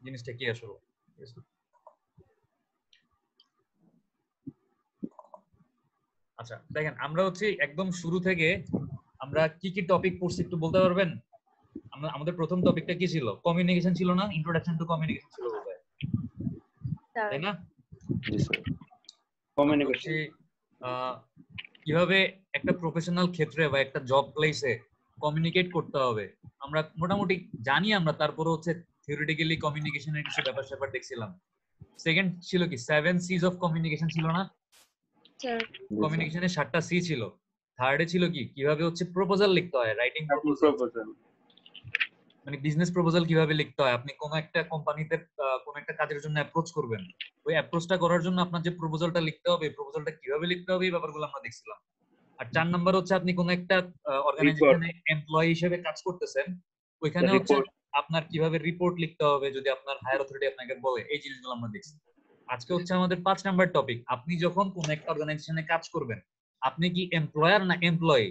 জিনিসটা কি আসলে। আচ্ছা দেখেন, আমরা হচ্ছে একদম শুরু থেকে আমরা কি কি টপিক পড়ছি একটু বলতে পারবেন? আমরা আমাদের প্রথম টপিকটা কি ছিল? কমিউনিকেশন ছিল না? ইন্ট্রোডাকশন টু কমিউনিকেশন ছিল বোধহয়, তাই না? জি স্যার। কমিউনিকেশন কিভাবে একটা প্রফেশনাল ক্ষেত্রে বা একটা জব প্লেসে কমিউনিকেট করতে হবে আমরা মোটামুটি জানি আমরা, তারপরে হচ্ছে থিওরিটিক্যালি কমিউনিকেশনের কিছু ব্যাপার স্যাপার দেখছিলাম। সেকেন্ড ছিল কি 7 সিজ অফ কমিউনিকেশন ছিল না? কমিউনিকেশনের 7টা সি ছিল। থার্ডে ছিল কি কিভাবে হচ্ছে প্রপোজাল লিখতে হয়, রাইটিং প্রপোজাল, মানে বিজনেস প্রপোজাল কিভাবে লিখতে হয়। আপনি কোন একটা কোম্পানিতে কোন একটা কাজের জন্য অ্যাপ্রোচ করবেন, ওই অ্যাপ্রোচটা করার জন্য আপনার যে প্রপোজালটা লিখতে হবে, প্রপোজালটা কিভাবে লিখতে হবে, এই ব্যাপারগুলো আমরা দেখছিলাম। আর 4 নাম্বার হচ্ছে আপনি কোন একটা অর্গানাইজেশনে এমপ্লয়ি হিসেবে কাজ করতেছেন, ওইখানে হচ্ছে আপনার কিভাবে রিপোর্ট লিখতে হবে যদি আপনার হায়ার অথরিটি আপনাকে বলে, এই জিনিসগুলো আমরা দেখছি। আজকে হচ্ছে আমাদের 5 নাম্বার টপিক, আপনি যখন কোন একটা অর্গানাইজেশনে কাজ করবেন, আপনি কি এমপ্লয়ার না এমপ্লয়ি?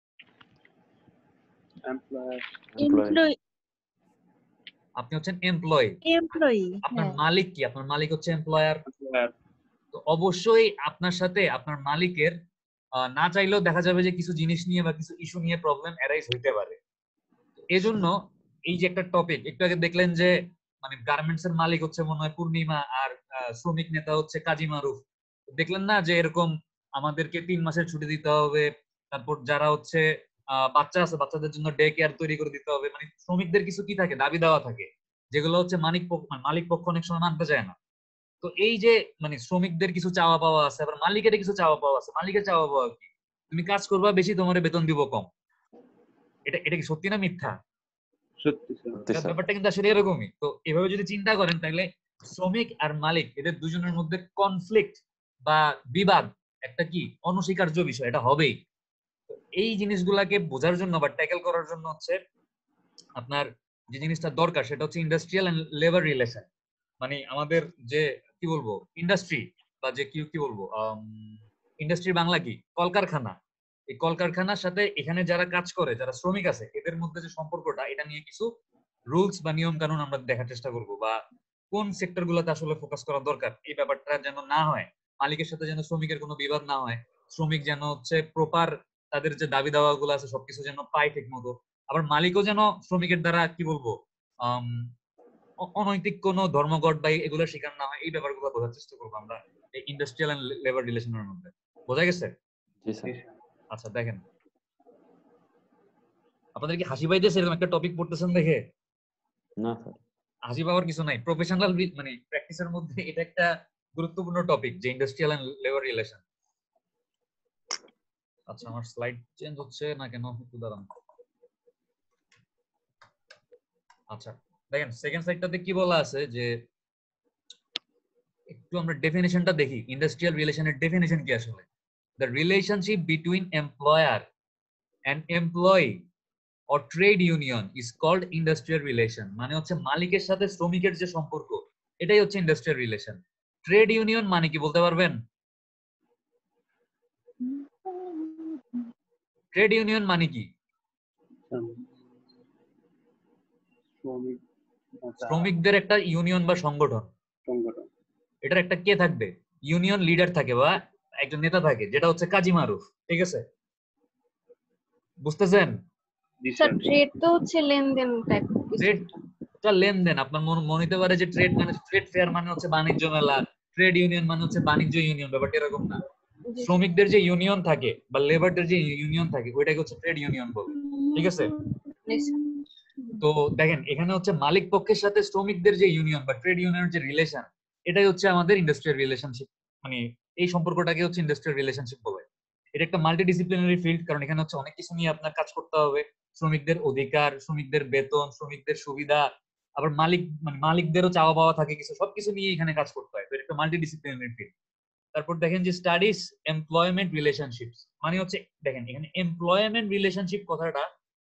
আপনি হচ্ছেন এমপ্লয়ি। আপনার মালিক কি? আপনার মালিক হচ্ছে এমপ্লয়ার। তো অবশ্যই আপনার সাথে আপনার মালিকের না চাইলেও দেখা যাবে যে কিছু জিনিস নিয়ে বা কিছু ইস্যু নিয়ে প্রবলেম অ্যারাইজ হইতে পারে। এজন্য এই যে একটা টপিক, একটু আগে দেখলেন যে মানে গার্মেন্টস এর মালিক হচ্ছে মনে হয় পূর্ণিমা আর শ্রমিক নেতা হচ্ছে কাজী মারুফ। দেখলেন না যে এরকম আমাদেরকে 3 মাসের ছুটি দিতে হবে, তারপর যারা হচ্ছে বাচ্চা আছে বাচ্চাদের জন্য ডে কেয়ার তৈরি করে দিতে হবে। মানে শ্রমিকদের কিছু কি থাকে, দাবি দেওয়া থাকে, যেগুলো হচ্ছে মালিক পক্ষ অনেক সময় মানতে চায় না। তো এই যে মানে শ্রমিকদের কিছু চাওয়া পাওয়া আছে, আবার মালিকের কিছু চাওয়া পাওয়া আছে। মালিকের চাওয়া পাওয়া কি? তুমি কাজ করবা বেশি, তোমার বেতন দিব কম। এটা এটা কি সত্যি না মিথ্যা? সত্যি স্যার। ব্যাপারটা কিন্তু আসলে এরকমই। তো এভাবে যদি চিন্তা করেন তাহলে শ্রমিক আর মালিক এদের দুজনের মধ্যে কনফ্লিক্ট বা বিবাদ একটা কি অনস্বীকার্য বিষয়, এটা হবেই। তো এই জিনিসগুলাকে বোঝার জন্য বা ট্যাকেল করার জন্য হচ্ছে আপনার যে জিনিসটা দরকার সেটা হচ্ছে ইন্ডাস্ট্রিয়াল এন্ড লেবার রিলেশন। মানে আমাদের যে কি বলবো ইন্ডাস্ট্রি বা যে কি কি বলবো ইন্ডাস্ট্রি বাংলা কি, কলকারখানা। এই কলকারখানার সাথে এখানে যারা কাজ করে, যারা শ্রমিক আছে, এদের মধ্যে যে সম্পর্কটা, এটা নিয়ে কিছু রুলস বা নিয়ম কানুন আমরা দেখার চেষ্টা করব, বা কোন সেক্টর গুলোতে আসলে ফোকাস করা দরকার এই ব্যাপারটা যেন না হয়। মালিকের সাথে যেন শ্রমিকের কোনো বিবাদ না হয়, শ্রমিক যেন হচ্ছে প্রপার তাদের যে দাবি দাওয়া গুলো আছে সবকিছু যেন পায় ঠিক মতো। আবার মালিকও যেন শ্রমিকের দ্বারা কি বলবো অনৈতিক কোনো ধর্মঘট বা এগুলোর শিকার না হয়। এই ব্যাপারগুলো বোঝার চেষ্টা করবো আমরা এই ইন্ডাস্ট্রিয়াল এন্ড লেবার রিলেশনের মধ্যে। বোঝা গেছে? আচ্ছা দেখেন, আপনাদের কি হাসি পাইতেছে এরকম একটা টপিক পড়তেছেন দেখে? না স্যার, হাসি পাওয়ার কিছু নাই। প্রফেশনাল মানে প্র্যাকটিসের মধ্যে এটা একটা গুরুত্বপূর্ণ টপিক যে ইন্ডাস্ট্রিয়াল এন্ড লেবার রিলেশন। আচ্ছা আমার স্লাইড চেঞ্জ হচ্ছে না কেন, একটু দাঁড়ান। আচ্ছা দেখেন সেকেন্ড সাইডটাতে কি বলা আছে যে একটু আমরা ডেফিনেশনটা দেখি, ইন্ডাস্ট্রিয়াল রিলেশনের ডেফিনেশন কি আসলে। The relationship between employer and employee or trade union is called industrial relation। মানে হচ্ছে মালিকের সাথে শ্রমিকের যে সম্পর্ক, এটাই হচ্ছে ইন্ডাস্ট্রিয়াল রিলেশন। ট্রেড ইউনিয়ন মানে কি বলতে পারবেন? ট্রেড ইউনিয়ন মানে কি? শ্রমিকদের একটা ইউনিয়ন বা সংগঠন। এটার একটা কে থাকবে? ইউনিয়ন লিডার থাকে বা একজন নেতা থাকে, যেটা হচ্ছে কাজী মারুফ। ঠিক আছে, বুঝতেছেন? স্যার ট্রেড তো হচ্ছে লেনদেন টাইপ। ট্রেডটা লেনদেন। আপনার মনে হতে পারে যে ট্রেড মানে ট্রেড ফেয়ার মানে হচ্ছে বাণিজ্য মেলা, ট্রেড ইউনিয়ন মানে হচ্ছে বাণিজ্য ইউনিয়ন। ব্যাপারটা এরকম না। শ্রমিকদের যে ইউনিয়ন থাকে বা লেবারদের যে ইউনিয়ন থাকে ওইটাকে হচ্ছে ট্রেড ইউনিয়ন বলে। ঠিক আছে? তো দেখেন এখানে হচ্ছে মালিক পক্ষের সাথে শ্রমিকদের যে ইউনিয়ন বা ট্রেড ইউনিয়নের যে রিলেশন, এটাই হচ্ছে আমাদের ইন্ডাস্ট্রিয়াল রিলেশনশিপ। মানে এই সম্পর্কটাকে হচ্ছে ইন্ডাস্ট্রিয়াল রিলেশনশিপ বলে। এটা একটা মাল্টিডিসিপ্লিনারি ফিল্ড, কারণ এখানে হচ্ছে অনেক কিছু নিয়ে আপনার কাজ করতে হবে। শ্রমিকদের অধিকার, শ্রমিকদের বেতন, শ্রমিকদের সুবিধা, আবার মালিকদেরও চাওয়া পাওয়া থাকে কিছু, সবকিছু নিয়ে এখানে কাজ করতে হয়। তো এটা একটা মাল্টিডিসিপ্লিনারি ফিল্ড। তারপর দেখেন যে স্টাডিজ এমপ্লয়মেন্ট রিলেশনশিপস, মানে হচ্ছে দেখেন এখানে এমপ্লয়মেন্ট রিলেশনশিপ কথাটা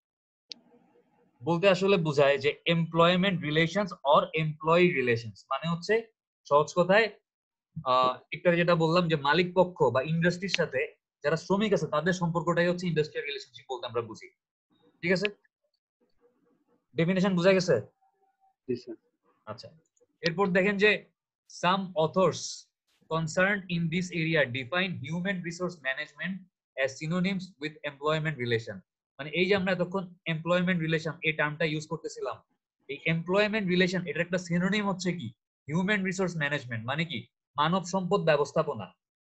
বলতে আসলে বোঝায় যে employment relations or employee relations, মানে হচ্ছে সহজ কথায় একটু যেটা বললাম যে মালিক পক্ষ বা ইন্ডাস্ট্রির সাথে যারা শ্রমিক আছে তাদের সম্পর্কটাই হচ্ছে ইন্ডাস্ট্রিয়াল রিলেশনশিপ বলতে আমরা বুঝি। ঠিক আছে, ডেফিনেশন বোঝা গেছে? আচ্ছা এরপর দেখেন যে some authors concerned in this area define human resource management as synonyms with employment relation। মানে এই যে আমরা এতক্ষণ এমপ্লয়মেন্ট রিলেশন এই টার্মটা ইউজ করতেছিলাম, এই এমপ্লয়মেন্ট রিলেশন এটার একটা সিনোনিম হচ্ছে কি হিউম্যান রিসোর্স ম্যানেজমেন্ট, মানে কি মানব সম্পদ ব্যবস্থাপনা।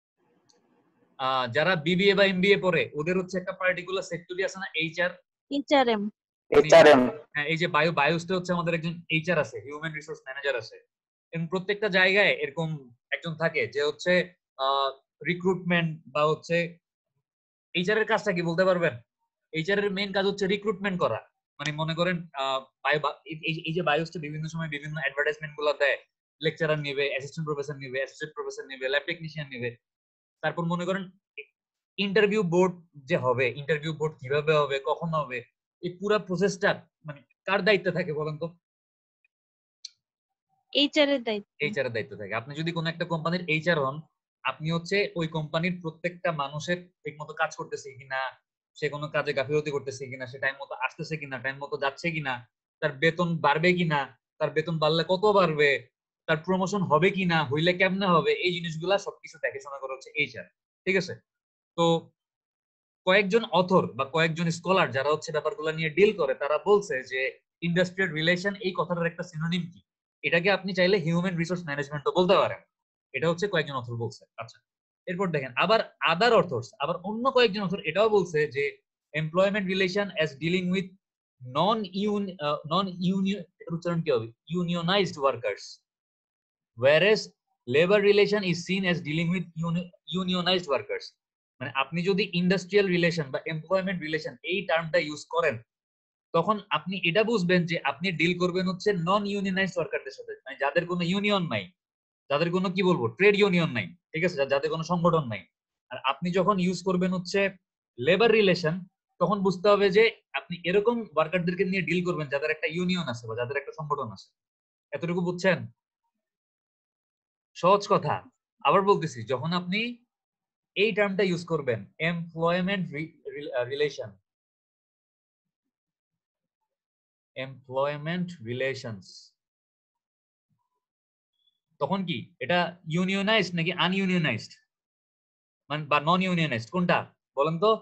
যারা বিবিএ বা এমবিএ পড়ে ওদের হচ্ছে একটা পার্টিকুলার সেক্টরই আছে না, এইচআর HRM হ্যাঁ, এই যে বায়োসতে হচ্ছে আমাদের একজন এইচআর আছে, হিউম্যান রিসোর্স ম্যানেজার আছে। এবং প্রত্যেকটা জায়গায় এরকম একজন থাকে যে হচ্ছে রিক্রুটমেন্ট বা হচ্ছে এইচআর এর কাজটা কি বলতে পারবেন? এইচআর এর মেইন কাজ হচ্ছে রিক্রুটমেন্ট করা। মানে মনে করেন এই যে বায়োসতে বিভিন্ন সময় বিভিন্ন অ্যাডভার্টাইজমেন্ট গুলো দেয়, লেকচারার নিবে, অ্যাসিস্ট্যান্ট প্রফেসর নিবে, অ্যাসোসিয়েট প্রফেসর নিবে, ল্যাব টেকনিশিয়ান নিবে। তারপর মনে করেন ইন্টারভিউ বোর্ড যে হবে, ইন্টারভিউ বোর্ড কিভাবে হবে, কখন হবে, এই পুরো প্রসেসটা মানে কার দায়িত্বে থাকে বলেন তো? HR এর দায়িত্ব। এইচআর এর দায়িত্ব থাকে। আপনি যদি কোনো একটা কোম্পানির এইচআর হন, আপনি হচ্ছে ওই কোম্পানির প্রত্যেকটা মানুষের ঠিকমতো কাজ করতেছে কিনা, সে কোনো কাজে গাফিলতি করতেছে কিনা, সে টাইম মতো আসতেছে কিনা, টাইম মতো যাচ্ছে কিনা, তার বেতন বাড়বে কিনা, তার বেতন বাড়লে কত বাড়বে, তার প্রমোশন হবে কিনা, হইলে কেমনে হবে, এই জিনিসগুলা সবকিছু দেখাশোনা করা হচ্ছে এইচআর। ঠিক আছে? তো কয়েকজন অথর বা কয়েকজন স্কলার যারা হচ্ছে ব্যাপারগুলো নিয়ে ডিল করে তারা বলছে যে ইন্ডাস্ট্রিয়াল রিলেশন এই কথাটার একটা সিনোনিম কি, এটাকে আপনি চাইলে হিউম্যান রিসোর্স ম্যানেজমেন্টও বলতে পারেন। এটা হচ্ছে কয়েকজন অথর বলছে। আচ্ছা, এরপর দেখেন আবার আদার অথর্স, আবার অন্য কয়েকজন অথর এটাও বলছে যে employment relation as dealing with non union, এটার উচ্চারণ কি হবে, unionised workers, whereas labor relation is seen as dealing with unionized workers। মানে আপনি যদি ইন্ডাস্ট্রিয়াল রিলেশন বা এমপ্লয়মেন্ট রিলেশন এই টার্মটা ইউজ করেন তখন আপনি এটা বুঝবেন যে আপনি ডিল করবেন হচ্ছে নন ইউনিয়নাইজড ওয়ার্কারদের সাথে, মানে যাদের কোনো ইউনিয়ন নাই, যাদের কোনো কি বলবো ট্রেড ইউনিয়ন নাই, ঠিক আছে, যাদের কোনো সংগঠন নাই। আর আপনি যখন ইউজ করবেন হচ্ছে লেবার রিলেশন তখন বুঝতে হবে যে আপনি এরকম ওয়ার্কারদেরকে নিয়ে ডিল করবেন যাদের একটা ইউনিয়ন আছে বা যাদের একটা সংগঠন আছে। এতটুকু বুঝছেন? সহজ কথা। আবার বলতেছি, যখন আপনি এই টার্মটা ইউজ করবেন এমপ্লয়মেন্ট রিলেশনস, তখন কি এটা ইউনিয়নাইজড নাকি আনইউনিয়নাইজড মানে বা নন ইউনিয়নাইজড কোনটা বলেন তো?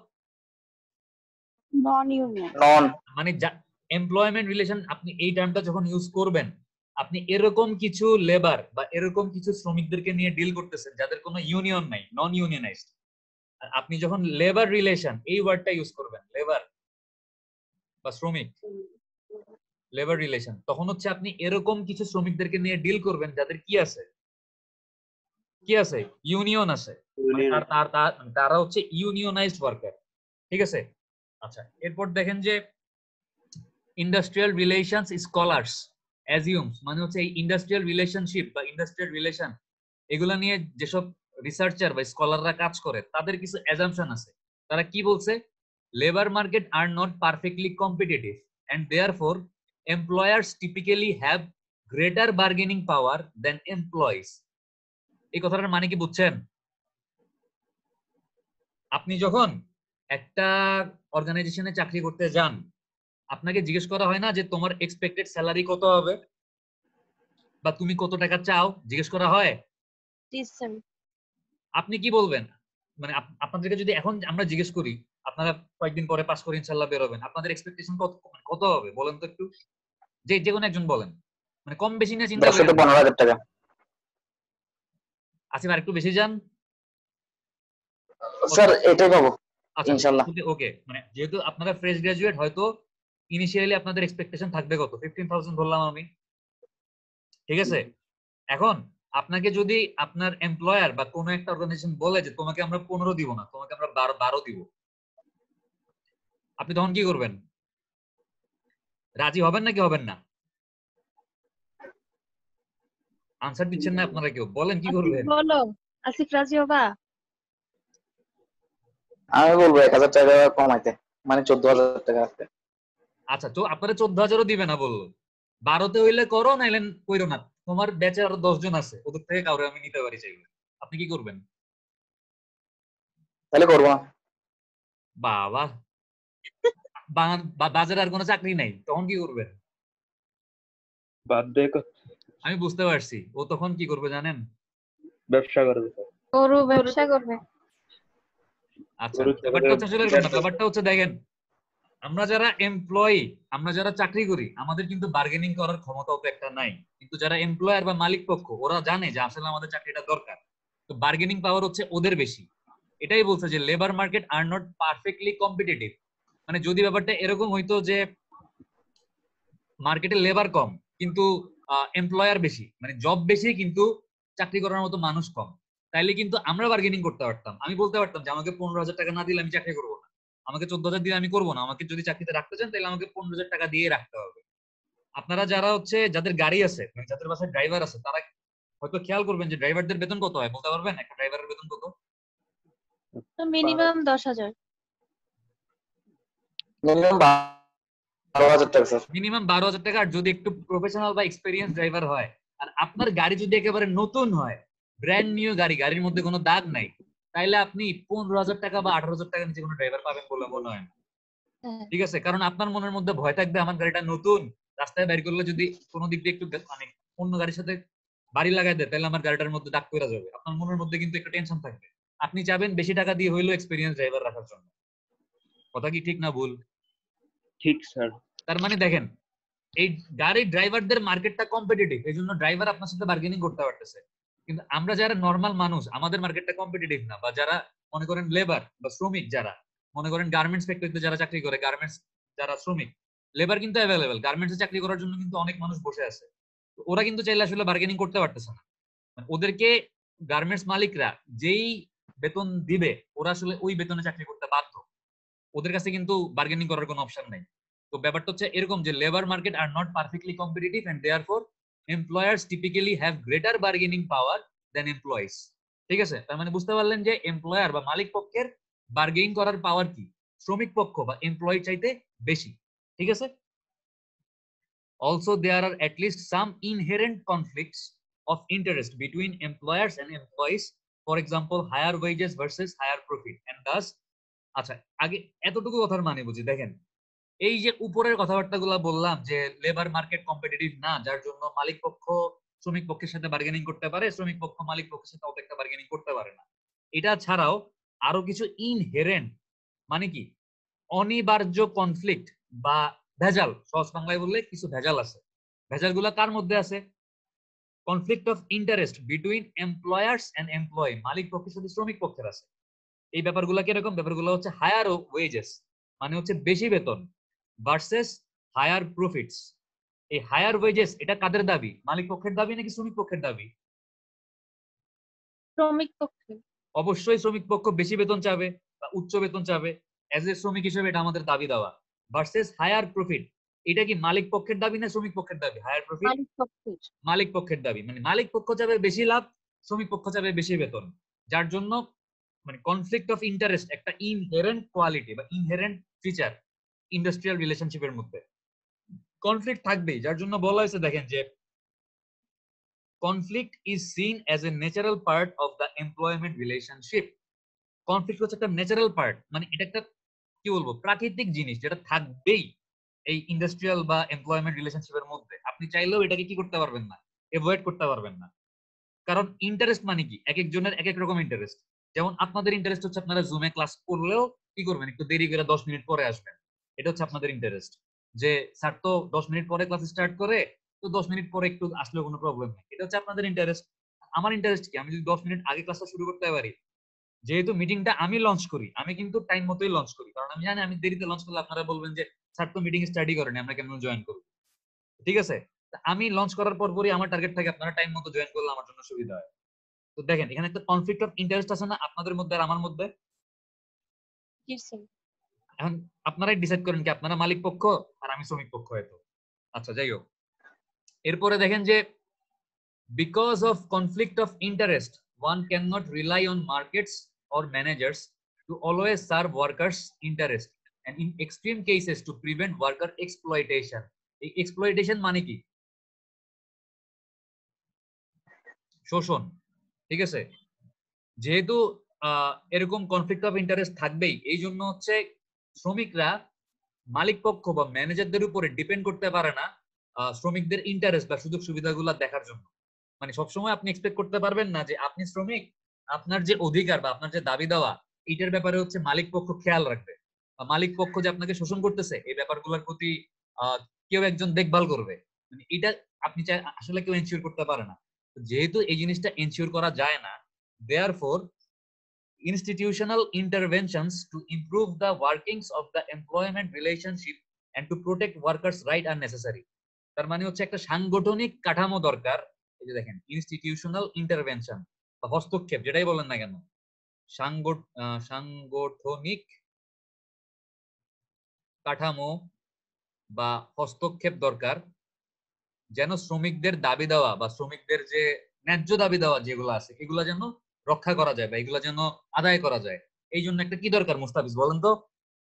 Non union. মানে এমপ্লয়মেন্ট রিলেশন আপনি এই টার্মটা যখন ইউজ করবেন আপনি এরকম কিছু লেবার বা এরকম কিছু শ্রমিকদেরকে নিয়ে ডিল করতেছেন যাদের কোনো ইউনিয়ন নাই, নন ইউনিয়নাইজড। আর আপনি যখন লেবার রিলেশন এই ওয়ার্ডটা ইউজ করবেন, লেবার বা শ্রমিক, লেবার রিলেশন, তখন হচ্ছে আপনি এরকম কিছু শ্রমিকদেরকে নিয়ে ডিল করবেন যাদের কি আছে, কি আছে, ইউনিয়ন আছে, মানে তারা হচ্ছে ইউনিয়নাইজড ওয়ার্কার। ঠিক আছে? আচ্ছা, এরপর দেখেন যে ইন্ডাস্ট্রিয়াল রিলেশনস স্কলার্স অ্যাজিউমস, মানে হচ্ছে এই ইন্ডাস্ট্রিয়াল রিলেশনশিপ বা ইন্ডাস্ট্রিয়াল রিলেশন এগুলা নিয়ে যেসব রিসার্চার বা স্কলাররা কাজ করে তাদের কিছু অ্যাজাম্পশন আছে। তারা কি বলছে? Labour market are not perfectly competitive and therefore employers typically have greater bargaining power than employees। এই কথাটার মানে কি বুঝছেন? আপনি যখন একটা অর্গানাইজেশনে চাকরি করতে যান আপনাকে জিজ্ঞেস করা হয় না যে তোমার এক্সপেক্টেড স্যালারি কত হবে বা তুমি কত টাকা চাও, জিজ্ঞেস করা হয়? জি স্যার। আপনি কি বলবেন? মানে আপনাদেরকে যদি এখন আমরা জিজ্ঞেস করি আপনারা কয়েকদিন পরে পাস করে ইনশাআল্লাহ বের হবেন, আপনাদের এক্সপেকটেশন কত হবে বলেন তো একটু, যে কোনো একজন বলেন, মানে কম বেশি নিয়ে চিন্তা করেন। 10,000 টাকা। আসিফ আর একটু বেশি যান স্যার এটাই পাবো আচ্ছা ইনশাআল্লাহ। ওকে, মানে যেহেতু আপনারা ফ্রেশ গ্রাজুয়েট হয়তো ইনিশিয়ালি আপনাদের এক্সপেকটেশন থাকবে কত, 15,000 ধরলাম আমি, ঠিক আছে? এখন আপনাকে যদি আপনার এমপ্লয়ার বা কোনো একটা অর্গানাইজেশন বলে যে তোমাকে আমরা 15 দিব না, তোমাকে আমরা 12 দিব, আপনি তখন কি করবেন? রাজি হবেন নাকি হবেন না? আনসার দিচ্ছেন না আপনারা কেউ, বলেন কি করবেন? বলো আসিফ, রাজি হবা? আমি বলবো 1,000 টাকা কমাইতে, মানে 14,000 টাকা আসবে। আচ্ছা, তো আপনারা 14,000ও দিবে না বললো, 12তে হইলে করো নাইলে কইরো না, তোমার ব্যাচে আরো 10 জন আছে ওদের থেকে কাউরে আমি নিতে পারি চাইলে, আপনি কি করবেন? তাহলে করবো না। বাবা, বাজারে আর কোনো চাকরি নাই, তখন কি করবেন? বাধ্য আমি বুঝতে পারছি, ও তখন কি করবে জানেন? ব্যবসা করবে স্যার। গরু ব্যবসা করবে। আচ্ছা, গরু ব্যাপারটা হচ্ছে আসলে এরকম না। ছাগলের ব্যাপারটা হচ্ছে দেখেন, আমরা যারা এমপ্লয়ি, আমরা যারা চাকরি করি, আমাদের কিন্তু বার্গেনিং করার ক্ষমতা অত একটা নাই। কিন্তু যারা এমপ্লয়ার বা মালিক পক্ষ, ওরা জানে যে আসলে আমাদের চাকরিটা দরকার, তো বার্গেনিং পাওয়ার হচ্ছে ওদের বেশি। এটাই বলছে যে labour market are not perfectly competitive. মানে যদি ব্যাপারটা এরকম হইতো যে মার্কেটে লেবার কম কিন্তু এমপ্লয়ার বেশি, মানে জব বেশি কিন্তু চাকরি করার মতো মানুষ কম, তাইলে কিন্তু আমরা বার্গেনিং করতে পারতাম। আমি বলতে পারতাম যে আমাকে 15,000 টাকা না দিলে আমি চাকরি করবো না, আমাকে 14,000 দিলে আমি করবো না, আমাকে যদি চাকরিতে রাখতে চান তাহলে আমাকে 15,000 টাকা দিয়ে রাখতে হবে। আপনারা যারা হচ্ছে যাদের গাড়ি আছে, মানে যাদের বাসায় ড্রাইভার আছে, তারা হয়তো খেয়াল করবেন যে ড্রাইভারদের বেতন কত হয়, বলতে পারবেন একটা ড্রাইভারের বেতন কত? তো মিনিমাম 10,000। মিনিমাম 12,000 টাকা স্যার। মিনিমাম 12,000 টাকা। আর যদি একটু প্রফেশনাল বা এক্সপিরিয়েন্স ড্রাইভার হয়, আর আপনার গাড়ি যদি একেবারে নতুন হয়, ব্র্যান্ড নিউ গাড়ি, গাড়ির মধ্যে কোনো দাগ নাই, তাইলে আপনি 15,000 টাকা বা 18,000 টাকা নিচে কোনো ড্রাইভার পাবেন বলে মনে হয় না। হ্যাঁ। ঠিক আছে, কারণ আপনার মনের মধ্যে ভয় থাকবে আমার গাড়িটা নতুন, রাস্তায় বের করলে যদি কোনো দিক দিয়ে একটু মানে অন্য গাড়ির সাথে বাড়ি লাগাই দেয় তাহলে আমার গাড়িটার মধ্যে দাগ পড়ে যাবে। আপনার মনের মধ্যে কিন্তু একটা টেনশন থাকবে। আপনি চাবেন বেশি টাকা দিয়ে হইলেও এক্সপিরিয়েন্স ড্রাইভার রাখার জন্য। কথা কি ঠিক না ভুল? ঠিক স্যার। তার মানে দেখেন, এই গাড়ির ড্রাইভারদের মার্কেটটা কম্পিটিটিভ, এই জন্য ড্রাইভার আপনার সাথে বার্গেনিং করতে পারতেছে। কিন্তু আমরা যারা নর্মাল মানুষ, আমাদের মার্কেটটা কম্পিটিটিভ না, বা যারা মনে করেন লেবার বা শ্রমিক, যারা মনে করেন গার্মেন্টস ফ্যাক্টরিতে যারা চাকরি করে, গার্মেন্টস যারা শ্রমিক, লেবার কিন্তু অ্যাভেলেবেল, গার্মেন্টসে চাকরি করার জন্য কিন্তু অনেক মানুষ বসে আছে। তো ওরা কিন্তু চাইলে আসলে বার্গেনিং করতে পারতেছে না। মানে ওদেরকে গার্মেন্টস মালিকরা যেই বেতন দিবে, ওরা আসলে ওই বেতনে চাকরি করতে বাধ্য। ওদের কাছে কিন্তু বার্গেনিং করার কোনো অপশন নাই। তো ব্যাপারটা হচ্ছে এরকম যে labour market are not perfectly competitive and therefore employers typically have greater bargaining power than employees. ঠিক আছে, তার মানে বুঝতে পারলেন যে এমপ্লয়ার বা মালিক পক্ষের বার্গেনিং করার পাওয়ার কি শ্রমিক পক্ষ বা এমপ্লয়ি চাইতে বেশি। ঠিক আছে। Also, there are at least some inherent conflicts of interest between employers and employees. For example, higher wages versus higher profit, and thus, আচ্ছা, আগে এতটুকু কথার মানে বুঝি। দেখেন, এই যে উপরের কথাবার্তাগুলো বললাম যে লেবার মার্কেট কম্পিটিটিভ না, যার জন্য মালিক পক্ষ শ্রমিক পক্ষের সাথে বার্গেনিং করতে পারে, শ্রমিক পক্ষ মালিক পক্ষের সাথে অত একটা বার্গেনিং করতে পারে না। এটা ছাড়াও আরো কিছু ইনহেরেন্ট, মানে কি অনিবার্য কনফ্লিক্ট বা ভেজাল, সহজ বাংলায় বললে কিছু ভেজাল আছে। ভেজালগুলো কার মধ্যে আছে? Conflict of interest between employers and employee, মালিক পক্ষের সাথে শ্রমিক পক্ষের আছে। এই ব্যাপারগুলো কিরকম? ব্যাপারগুলো হচ্ছে হায়ার ওয়েজেস, মানে হচ্ছে বেশি বেতন, ভার্সেস হায়ার প্রফিটস। এই হায়ার ওয়েজেস এটা কাদের দাবি? মালিক পক্ষের দাবি নাকি শ্রমিক পক্ষের দাবি? শ্রমিক পক্ষে। অবশ্যই শ্রমিক পক্ষ বেশি বেতন চাবে বা উচ্চ বেতন চাবে, এজ এ শ্রমিক হিসেবে এটা আমাদের দাবি দেওয়া। ভার্সেস হায়ার প্রফিট, এটা কি মালিক পক্ষের দাবি না শ্রমিক পক্ষের দাবি? হায়ার প্রফিট মালিক পক্ষের। মালিক পক্ষের দাবি, মানে মালিক পক্ষ চাবে বেশি লাভ, শ্রমিক পক্ষ চাবে বেশি বেতন। যার জন্য মানে কনফ্লিক্ট অফ ইন্টারেস্ট একটা ইনহেরেন্ট কোয়ালিটি বা ইনহেরেন্ট ফিচার ইন্ডাস্ট্রিয়াল রিলেশনশিপের মধ্যে। কনফ্লিক্ট থাকবেই, যার জন্য বলা হয়েছে দেখেন যে conflict is seen as a natural part of the employment relationship. Conflict হচ্ছে একটা ন্যাচারাল পার্ট, মানে এটা একটা কি বলবো প্রাকৃতিক জিনিস যেটা থাকবেই এই ইন্ডাস্ট্রিয়াল বা এমপ্লয়মেন্ট রিলেশনশিপের মধ্যে। আপনি চাইলেও এটাকে কি করতে পারবেন না, এভয়েড করতে পারবেন না। কারণ ইন্টারেস্ট মানে কি, এক একজনের এক এক রকম ইন্টারেস্ট। যেমন আপনাদের ইন্টারেস্ট হচ্ছে আপনারা জুমে ক্লাস করলেও কি করবেন, একটু দেরি করে 10 মিনিট পরে আসবেন, এটা হচ্ছে আপনাদের ইন্টারেস্ট। যে স্যার তো 10 মিনিট পরে ক্লাস স্টার্ট করে, তো 10 মিনিট পরে একটু আসলেও কোনো প্রবলেম নেই, এটা হচ্ছে আপনাদের ইন্টারেস্ট। আমার ইন্টারেস্ট কি, আমি যদি 10 মিনিট আগে ক্লাসটা শুরু করতে পারি, যেহেতু মিটিংটা আমি লঞ্চ করি, আমি কিন্তু টাইম মতোই লঞ্চ করি, কারণ আমি জানি আমি দেরিতে লঞ্চ করলে আপনারা বলবেন যে স্যার তো মিটিং স্টাডি করেন, আমরা কেন জয়েন করব। ঠিক আছে, আমি লঞ্চ করার পরই আমার টার্গেট থাকে আপনারা টাইম মতো জয়েন করলে আমার জন্য সুবিধা হয়। তো দেখেন এখানে একটা কনফ্লিক্ট অফ ইন্টারেস্ট আছে না আপনাদের মধ্যে আর আমার মধ্যে? জি স্যার। এখন আপনারাই ডিসাইড করেন কি আপনারা মালিক পক্ষ আর আমি শ্রমিক পক্ষ হয়তো। আচ্ছা, যাই হোক, এরপরে দেখেন যে because of conflict of interest one cannot rely on markets or managers to always serve workers interest and in extreme cases to prevent worker exploitation. এই exploitation মানে কি? শোষণ। ঠিক আছে, যেহেতু এরকম কনফ্লিক্ট অফ ইন্টারেস্ট থাকবেই, এই জন্য হচ্ছে শ্রমিকরা মালিক পক্ষ বা ম্যানেজারদের উপরে ডিপেন্ড করতে পারে না শ্রমিকদের ইন্টারেস্ট বা সুযোগ সুবিধাগুলো দেখার জন্য। মানে সবসময় আপনি এক্সপেক্ট করতে পারবেন না যে আপনি শ্রমিক, আপনার যে অধিকার বা আপনার যে দাবি দেওয়া এইটার ব্যাপারে হচ্ছে মালিক পক্ষ খেয়াল রাখবে, বা মালিক পক্ষ যে আপনাকে শোষণ করতেছে এই ব্যাপারগুলোর প্রতি কেউ একজন দেখভাল করবে। মানে এটা আপনি আসলে কেউ এনশিওর করতে পারে না। যেহেতু এই জিনিসটা এনশিওর করা যায় না, therefore institutional interventions to improve the workings of the employment relationship and to protect workers' right are necessary. তার মানে হচ্ছে একটা সাংগঠনিক কাঠামো দরকার। এই যে দেখেন, ইনস্টিটিউশনাল ইন্টারভেনশন বা হস্তক্ষেপ যেটাই বলেন না কেন, সাংগঠনিক কাঠামো বা হস্তক্ষেপ দরকার, যেন শ্রমিকদের দাবি দেওয়া বা শ্রমিকদের যে ন্যায্য দাবি দেওয়া যেগুলো আছে এগুলো যেন রক্ষা করা যায় বা এগুলো যেন আদায় করা যায়। এই জন্য একটা কি দরকার মুস্তাফিজ বলেন তো?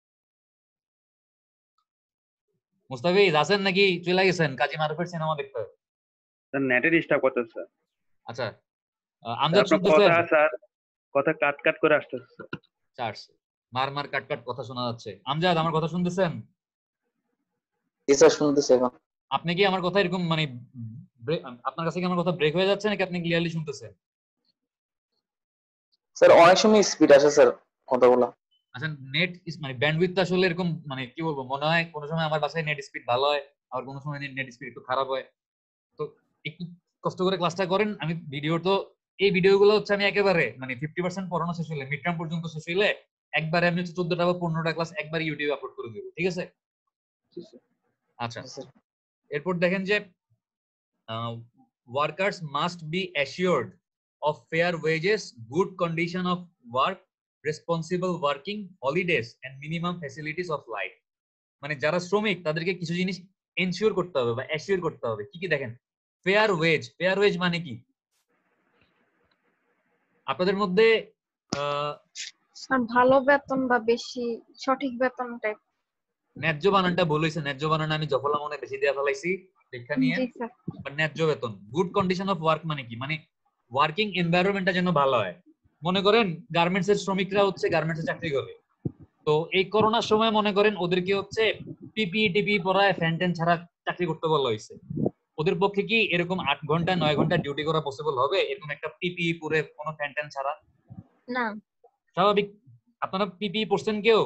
মুস্তাফিজ আছেন নাকি চলে গেছেন কাজী মারুফের সিনেমা দেখতে? স্যার নেটে ডিস্টার্ব করতেছে স্যার। আচ্ছা, আমজাদ আপনার শুনতেছেন? কথা স্যার, কথা কাট কাট করে আসতেছে স্যার। চার্জ মার মার কাট কাট কথা শোনা যাচ্ছে। আমজাদ আমার কথা শুনতেছেন? জি স্যার, শুনতেছি এখন। আপনি কি আমার কথা এরকম মানে আপনার কাছে কি আমার কথা ব্রেক হয়ে যাচ্ছে নাকি আপনি ক্লিয়ারলি শুনতেছেন? স্যার অনেক সময় স্পিড আসে স্যার কথাগুলো। আচ্ছা, নেট মানে ব্যান্ডউইথ আসলে এরকম মানে কি বলবো, মনে হয় কোনো সময় আমার বাসায় নেট স্পিড ভালো হয়, আর কোনো সময় নেট স্পিড একটু খারাপ হয়। তো একটু কষ্ট করে ক্লাসটা করেন। আমি ভিডিও তো এই ভিডিওগুলো হচ্ছে আমি একেবারে মানে 50% পড়ানো শেষ হইলে, মিড টার্ম পর্যন্ত শেষ হইলে একবারে আমি হচ্ছে 14টা বা 15টা ক্লাস একবার ইউটিউবে আপলোড করে দেবো, ঠিক আছে? আচ্ছা, জি স্যার। এরপর দেখেন যে workers must be assured of fair wages, good condition of work, responsible working, holidays and minimum facilities of life. মানে যারা শ্রমিক তাদেরকে কিছু জিনিস এনশিওর করতে হবে বা অ্যাসিওর করতে হবে। কি কি দেখেন, ফেয়ার ওয়েজ। ফেয়ার ওয়েজ মানে কি? আপনাদের মধ্যে আর ভালো বেতন বা বেশি সঠিক বেতন টাইপ। ন্যায্য বানানটা ভুল হয়েছে, ন্যায্য বানান আমি জফলা মনে বেশি দেওয়া ফেলাইছি, দেখা নিয়ে। জি স্যার। ন্যায্য বেতন। গুড কন্ডিশন অফ ওয়ার্ক মানে কি? মানে ওয়ার্কিং এনভায়রনমেন্টটা যেন ভালো হয়। মনে করেন গার্মেন্টস এর শ্রমিকরা হচ্ছে গার্মেন্টসে চাকরি করে, তো এই করোনার সময় মনে করেন ওদেরকে হচ্ছে টিপি পরায় ফ্যান ট্যান ছাড়া চাকরি করতে বলা হয়েছে। ওদের পক্ষে কি এরকম 8 ঘন্টা 9 ঘন্টা ডিউটি করা পসিবল হবে এরকম একটা পিপি পরে কোনো ফ্যান ট্যান ছাড়া? না। স্বাভাবিক। আপনারা পিপি পরছেন কেউ?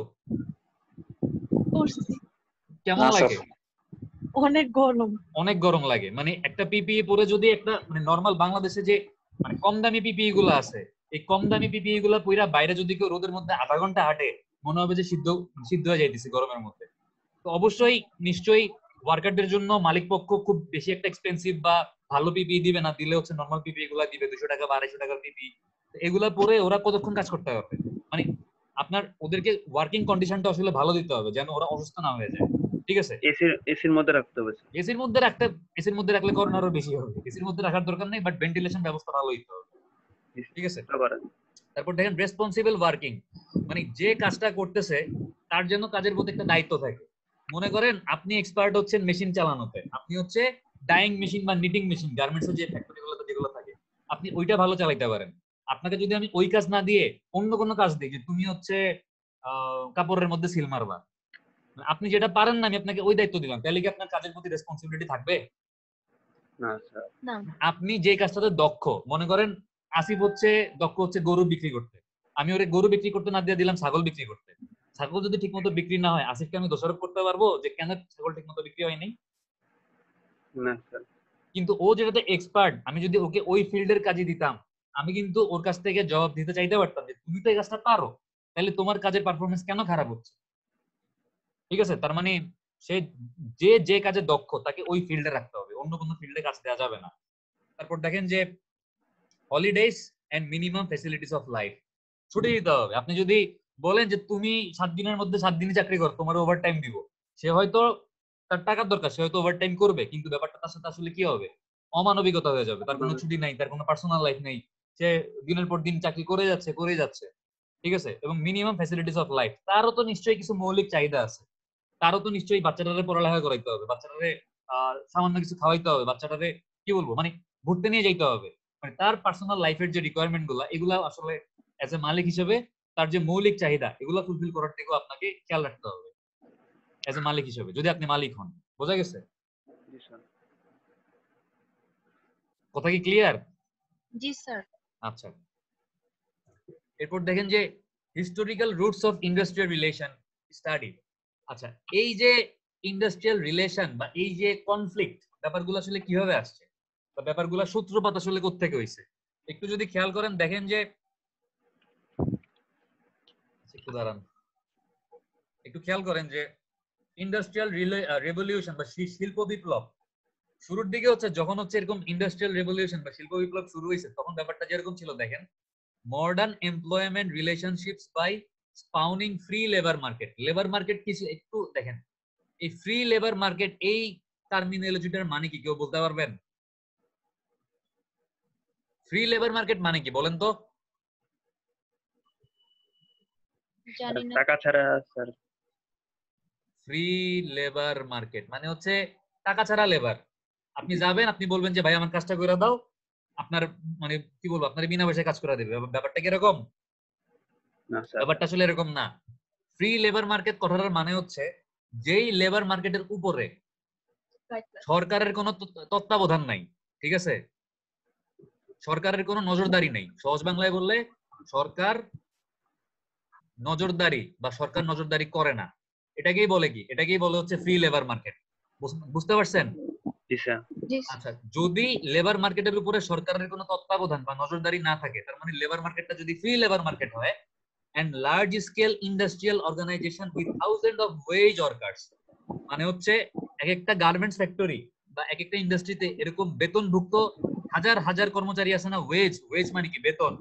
করছি। কেমন না স্যার। লাগে? অনেক গরম। অনেক গরম লাগে। মানে একটা পিপি পরে যদি একটা মানে নরমাল বাংলাদেশে যে মানে কম দামি পিপি গুলো আছে, এই কম দামি পিপি গুলো পইরা বাইরে যদি কেউ রোদের মধ্যে আধা ঘন্টা হাঁটে, মনে হবে যে সিদ্ধ সিদ্ধ হয়ে যাইতেছে গরমের মধ্যে। তো অবশ্যই নিশ্চয়ই ওয়ার্কারদের জন্য মালিক পক্ষ খুব বেশি একটা এক্সপেন্সিভ বা ভালো পিপি দিবে না, দিলে হচ্ছে নরমাল পিপি গুলা দিবে 200 টাকা বা 250 টাকার পিপি। এগুলা পরে ওরা কতক্ষণ কাজ করতে হবে? মানে আপনার ওদেরকে ওয়ার্কিং কন্ডিশনটা আসলে ভালো দিতে হবে যেন ওরা অসুস্থ না হয়ে যায়, ঠিক আছে? এসির মধ্যে রাখতে হবে স্যার। এসির মধ্যে রাখলে করোনা আরো বেশি হবে। এসির মধ্যে রাখার দরকার নেই, বাট ভেন্টিলেশন ব্যবস্থা ভালো হইতে হবে, ঠিক আছে? তারপর দেখেন রেসপন্সিবল ওয়ার্কিং, মানে যে কাজটা করতেছে তার জন্য কাজের প্রতি একটা দায়িত্ব থাকে। মনে করেন আপনি এক্সপার্ট হচ্ছেন মেশিন চালানোতে, আপনি হচ্ছে ডাইং মেশিন বা নিটিং মেশিন গার্মেন্টসের যে ফ্যাক্টরিগুলোতে যেগুলো থাকে আপনি ওইটা ভালো চালাইতে পারেন। আপনাকে যদি আমি ওই কাজ না দিয়ে অন্য কোনো কাজ দিই যে তুমি হচ্ছে কাপড়ের মধ্যে সিল মারবা, আপনি যেটা পারেন না আমি আপনাকে ওই দায়িত্ব দিলাম, তাহলে কি আপনার কাজের প্রতি রেসপন্সিবিলিটি থাকবে? না স্যার। না। আপনি যে কাজটাতে দক্ষ, মনে করেন আসিফ হচ্ছে দক্ষ হচ্ছে গরু বিক্রি করতে, আমি ওরে গরু বিক্রি করতে না দিয়ে দিলাম ছাগল বিক্রি করতে। ছাগল যদি ঠিকমতো বিক্রি না হয় আসিফকে আমি দোষারোপ করতে পারবো যে কেন ছাগল ঠিকমতো বিক্রি হয়নি? না স্যার। কিন্তু ও যেটাতে এক্সপার্ট, আমি যদি ওকে ওই ফিল্ডের কাজে দিতাম আমি কিন্তু ওর কাছ থেকে জবাব দিতে চাইতে পারতাম যে তুমি তো এই কাজটা পারো, তাহলে তোমার কাজের পারফরমেন্স কেন খারাপ হচ্ছে? ঠিক আছে? তার মানে সে যে কাজে দক্ষ তাকে ওই ফিল্ডে রাখতে হবে, অন্য কোনো ফিল্ডে কাজ দেওয়া যাবে না। তারপর দেখেন যে holidays and minimum facilities of life, ছুটি দিতে হবে। আপনি যদি বলেন যে তুমি 7 দিনের মধ্যে 7 দিনই চাকরি কর, তোমার ওভারটাইম দিব, সে হয়তো তার টাকার দরকার, সে হয়তো ওভারটাইম করবে, কিন্তু ব্যাপারটা তার সাথে আসলে কি হবে? অমানবিকতা হয়ে যাবে। তার কোনো ছুটি নাই, তার কোনো পার্সোনাল লাইফ নেই, সে দিনের পর দিন চাকরি করে যাচ্ছে, ঠিক আছে? এবং মিনিমাম ফ্যাসিলিটিস অফ লাইফ, তারও তো নিশ্চয়ই কিছু মৌলিক চাহিদা আছে। তারও তো নিশ্চয়ই বাচ্চাটারে পড়ালেখা করাইতে হবে, বাচ্চাটারে সামান্য কিছু খাওয়াইতে হবে, বাচ্চাটারে কি বলবো মানে ঘুরতে নিয়ে যাইতে হবে। মানে তার পার্সোনাল লাইফের যে রিকোয়ারমেন্ট গুলা এগুলা আসলে এজ এ মালিক হিসেবে তার যে মৌলিক চাহিদা এগুলা ফুলফিল করার দিকেও আপনাকে খেয়াল রাখতে হবে এজ এ মালিক হিসেবে, যদি আপনি মালিক হন। বোঝা গেছে? জি স্যার। কথা কি ক্লিয়ার? জি স্যার। আচ্ছা, এরপর দেখেন যে historical roots of industrial relation study. আচ্ছা, এই যে ইন্ডাস্ট্রিয়াল রিলেশন বা এই যে কনফ্লিক্ট ব্যাপারগুলো আসলে কিভাবে আসছে বা ব্যাপারগুলো সূত্রপাত আসলে কোত্থেকে হয়েছে একটু যদি খেয়াল করেন, দেখেন যে একটু দাঁড়ান, একটু খেয়াল করেন যে ইন্ডাস্ট্রিয়াল রেভলিউশন বা শিল্প বিপ্লব শুরুর দিকে হচ্ছে, যখন হচ্ছে এরকম ইন্ডাস্ট্রিয়াল রেভলিউশন বা শিল্প বিপ্লব শুরু হয়েছে, তখন ব্যাপারটা যেরকম ছিল দেখেন, modern employment relationships by spawning free labour market. Labour market কিছু একটু দেখেন, এই ফ্রি লেবার মার্কেট এই টার্মিনোলজিটার মানে কি কেউ বলতে পারবেন? ফ্রি লেবার মার্কেট মানে কি বলেন তো? জানি না। টাকা ছাড়া স্যার। ফ্রি লেবার মার্কেট মানে হচ্ছে টাকা ছাড়া লেবার। আপনি যাবেন, আপনি বলবেন যে ভাই আমার কাজটা করে দাও, আপনার মানে কি বলবো, আপনার বিনা পয়সায় কাজ করে দেবে। ব্যাপারটা কি এরকম? না স্যার। ব্যাপারটা আসলে এরকম না। ফ্রি লেবার মার্কেট কথাটার মানে হচ্ছে যেই লেবার মার্কেটের উপরে সরকারের কোনো তত্ত্বাবধান নাই, ঠিক আছে, সরকারের কোনো নজরদারি নেই। সহজ বাংলায় বললে সরকার নজরদারি বা সরকার নজরদারি করে না, এটাকেই বলে কি, এটাকেই বলে হচ্ছে ফ্রি লেবার মার্কেট। বুঝতে পারছেন? জি স্যার। জি আচ্ছা, যদি লেবার মার্কেটের উপরে সরকারের কোনো তত্ত্বাবধান বা নজরদারি না থাকে, তার মানে লেবার মার্কেটটা যদি ফ্রি লেবার মার্কেট হয়, and large scale industrial organization with thousands of wage workers, মানে হচ্ছে এক একটা গার্মেন্টস ফ্যাক্টরি বা এক একটা ইন্ডাস্ট্রিতে এরকম বেতনভুক্ত হাজার হাজার কর্মচারী আছে না, ওয়েজ, ওয়েজ মানে কি বেতন,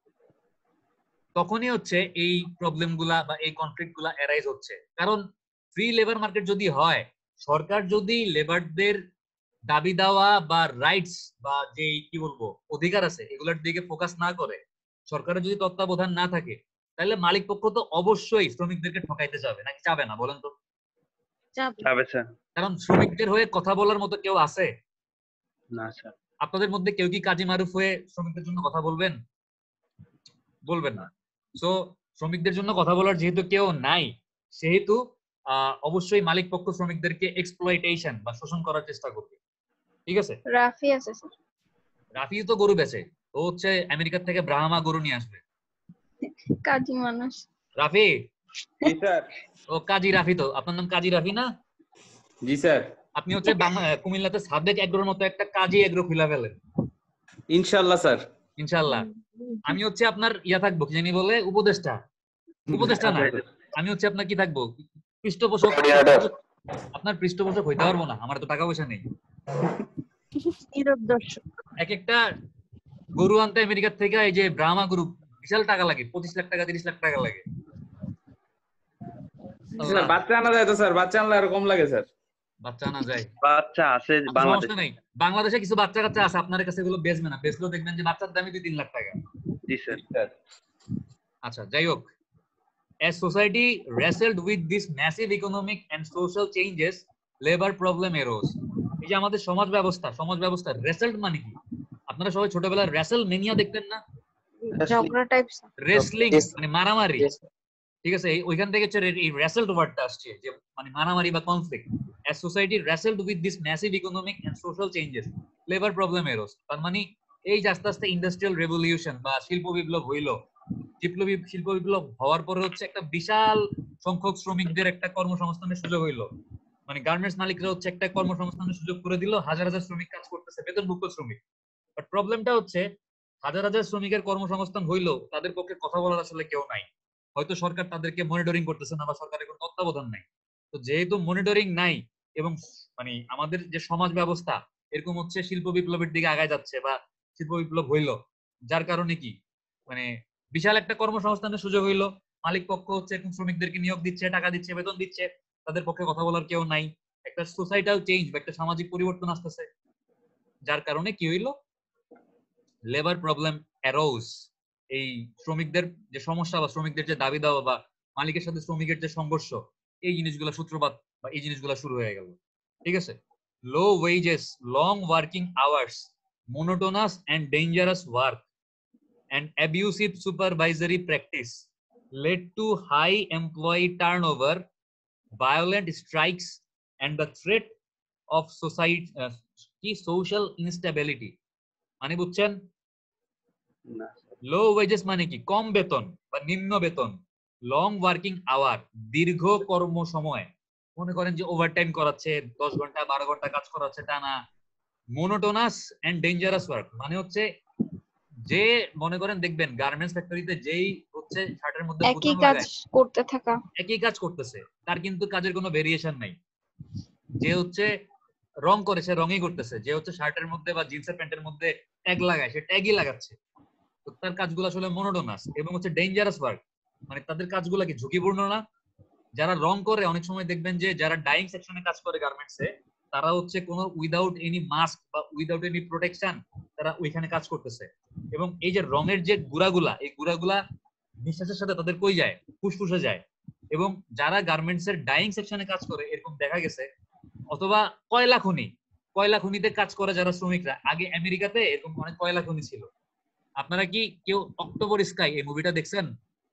তখনই হচ্ছে এই প্রবলেম গুলা বা এই কনফ্লিক্ট গুলা অ্যারাইজ হচ্ছে। কারণ ফ্রি লেবার মার্কেট যদি হয়, সরকার যদি লেবারদের দাবি দেওয়া বা রাইটস বা যে কি বলবো অধিকার আছে এগুলোর দিকে ফোকাস না করে, সরকারের যদি তত্ত্বাবধান না থাকে, তাহলে মালিক পক্ষ তো অবশ্যই শ্রমিকদেরকে ঠকাইতে যাবে, নাকি যাবে না বলেন তো? যাবে স্যার। কারণ শ্রমিকদের হয়ে কথা বলার মতো কেউ আছে? না স্যার। আপনাদের মধ্যে কেউ কি কাজী মারুফ হয়ে শ্রমিকদের জন্য কথা বলবেন? বলবেন না। সো শ্রমিকদের জন্য কথা বলার যেহেতু কেউ নাই, সেহেতু অবশ্যই মালিক পক্ষ শ্রমিকদেরকে এক্সপ্লয়টেশন বা শোষণ করার চেষ্টা করবে, ঠিক আছে? রাফি আছে স্যার। রাফি তো গরু বেচে, ও হচ্ছে আমেরিকা থেকে ব্রাহ্মা গরু নিয়ে আসবে। কাজী মানুষ। রাফি, জি স্যার। ও কাজী রাফি, তো আপনার নাম কাজী রাফি না? জি স্যার। আপনি হচ্ছে কুমিল্লাতে সাদেক এগ্রোর মতো একটা কাজী এগ্রো খুলে ফেলেন ইনশাআল্লাহ স্যার। ইনশাআল্লাহ। আমি হচ্ছে আপনার ইয়া থাকবো, কি জানি বলে, উপদেষ্টা। উপদেষ্টা না, আমি হচ্ছে আপনার কি থাকবো, পৃষ্ঠপোষক। আপনার পৃষ্ঠপোষক হইতে পারবো না, আমার তো টাকা পয়সা নেই। এক একটা গরু আনতে আমেরিকা থেকে, এই যে ব্রাহ্মা গরু, বিশাল টাকা লাগে, 25 লাখ টাকা 30 লাখ টাকা লাগে। স্যার বাচ্চা আনা যায় তো স্যার? বাচ্চা আনলে আর কম লাগে স্যার। বাচ্চা আনা যায়, বাচ্চা আছে বাংলাদেশে। সমস্যা নেই। বাংলাদেশে কিছু বাচ্চা কাচ্চা আছে, আপনার কাছে এগুলো বেচবে না, বেচলেও দেখবেন যে বাচ্চার দামই 2-3 লাখ টাকা। জি স্যার। আচ্ছা, যাই হোক, as society wrestled with this massive economic and social changes, labor problem arose. এই যে আমাদের সমাজ ব্যবস্থা wrestled মানে কি? আপনারা সবাই ছোটবেলায় wrestle mania দেখতেন না? ঝগড়া টাইপ স্যার। wrestling মানে মারামারি, Yes. ঠিক আছে? ওইখান থেকে হচ্ছে এই wrestled ওয়ার্ডটা আসছে, যে মানে মারামারি বা conflict. as society wrestled with this massive economic and social changes, labor problem arose, তার মানে এই যে আস্তে আস্তে ইন্ডাস্ট্রিয়াল রেভলিউশন বা শিল্প বিপ্লব হইলো, শিল্প বিপ্লব হওয়ার পরে হচ্ছে একটা বিশাল সংখ্যক শ্রমিকদের একটা কর্মসংস্থানের সুযোগ হইলো। মানে গার্মেন্টস মালিকরা হচ্ছে একটা কর্মসংস্থানের সুযোগ করে দিল, হাজার হাজার শ্রমিক কাজ করতেছে, বেতনভুক্ত শ্রমিক। বাট প্রবলেমটা হচ্ছে, হাজার হাজার শ্রমিকের কর্মসংস্থান হইলো, তাদের পক্ষে কথা বলার আসলে কেউ নাই। হয়তো সরকার তাদেরকে মনিটরিং করতেছে না বা সরকারের কোনো তত্ত্বাবধান নাই। তো যেহেতু মনিটরিং নাই এবং মানে আমাদের যে সমাজ ব্যবস্থা এরকম হচ্ছে শিল্প বিপ্লবের দিকে আগায় যাচ্ছে বা শিল্প বিপ্লব হইলো, যার কারণে কি মানে বিশাল একটা কর্মসংস্থানের সুযোগ হইলো, মালিক পক্ষ হচ্ছে এখন শ্রমিকদেরকে নিয়োগ দিচ্ছে, টাকা দিচ্ছে, বেতন দিচ্ছে, তাদের পক্ষে কথা বলার কেউ নাই। একটা সোসাইটাল চেঞ্জ বা একটা সামাজিক পরিবর্তন আসতেছে, যার কারণে কি হইলো, লেবার প্রবলেম অ্যারোজ। এই শ্রমিকদের যে সমস্যা বা শ্রমিকদের যে দাবি দেওয়া বা মালিকের সাথে শ্রমিকের যে সংঘর্ষ, এই জিনিসগুলো সূত্রপাত বা এই জিনিসগুলো শুরু হয়ে গেল, ঠিক আছে? Low wages, long working hours, monotonous and dangerous work and abusive supervisory practice led to high employee turnover, violent strikes, and the threat of social instability. মানে বুঝছেন? না স্যার। লো ওয়েজেস মানে কি? কম বেতন বা নিম্ন বেতন। লং ওয়ার্কিং আওয়ার, দীর্ঘ কর্ম সময়। মনে করেন যে ওভারটাইম করাচ্ছে, 10 ঘন্টা 12 ঘন্টা কাজ করাচ্ছে টানা। মোনোটোনাস এন্ড ডেঞ্জারাস ওয়ার্ক মানে হচ্ছে যে মনে করেন দেখবেন গার্মেন্টস ফ্যাক্টরিতে যেই হচ্ছে শার্টের মধ্যে একই বুতাম কাজ লাগায়, করতে থাকা। একই কাজ করতেছে, তার কিন্তু কাজের কোনো ভেরিয়েশন নাই। যে হচ্ছে রং করে সে রঙই করতেছে, যে হচ্ছে শার্টের মধ্যে বা জিন্সের প্যান্টের মধ্যে ট্যাগ লাগায় সে ট্যাগই লাগাচ্ছে। তো তার কাজগুলো আসলে মোনোটোনাস এবং হচ্ছে ডেঞ্জারাস ওয়ার্ক মানে তাদের কাজগুলো কি ঝুঁকিপূর্ণ না? যারা রং করে অনেক সময় দেখবেন যে যারা ডাইং সেকশনে কাজ করে গার্মেন্টসে, তারা হচ্ছে কোনো উইদাউট এনি মাস্ক বা উইদাউট এনি প্রোটেকশন তারা ওইখানে কাজ করতেছে। এবং এই যে রঙের যে গুঁড়াগুলা, এই গুঁড়াগুলা নিঃশ্বাসের সাথে তাদের কই যায়? ফুসফুসে যায়। এবং যারা গার্মেন্টস এর ডাইং সেকশনে কাজ করে এরকম দেখা গেছে, অথবা কয়লা খনিতে কাজ করে যারা শ্রমিকরা, আগে আমেরিকাতে এরকম অনেক কয়লা খনি ছিল। আপনারা কি কেউ অক্টোবর স্কাই এই মুভিটা দেখছেন?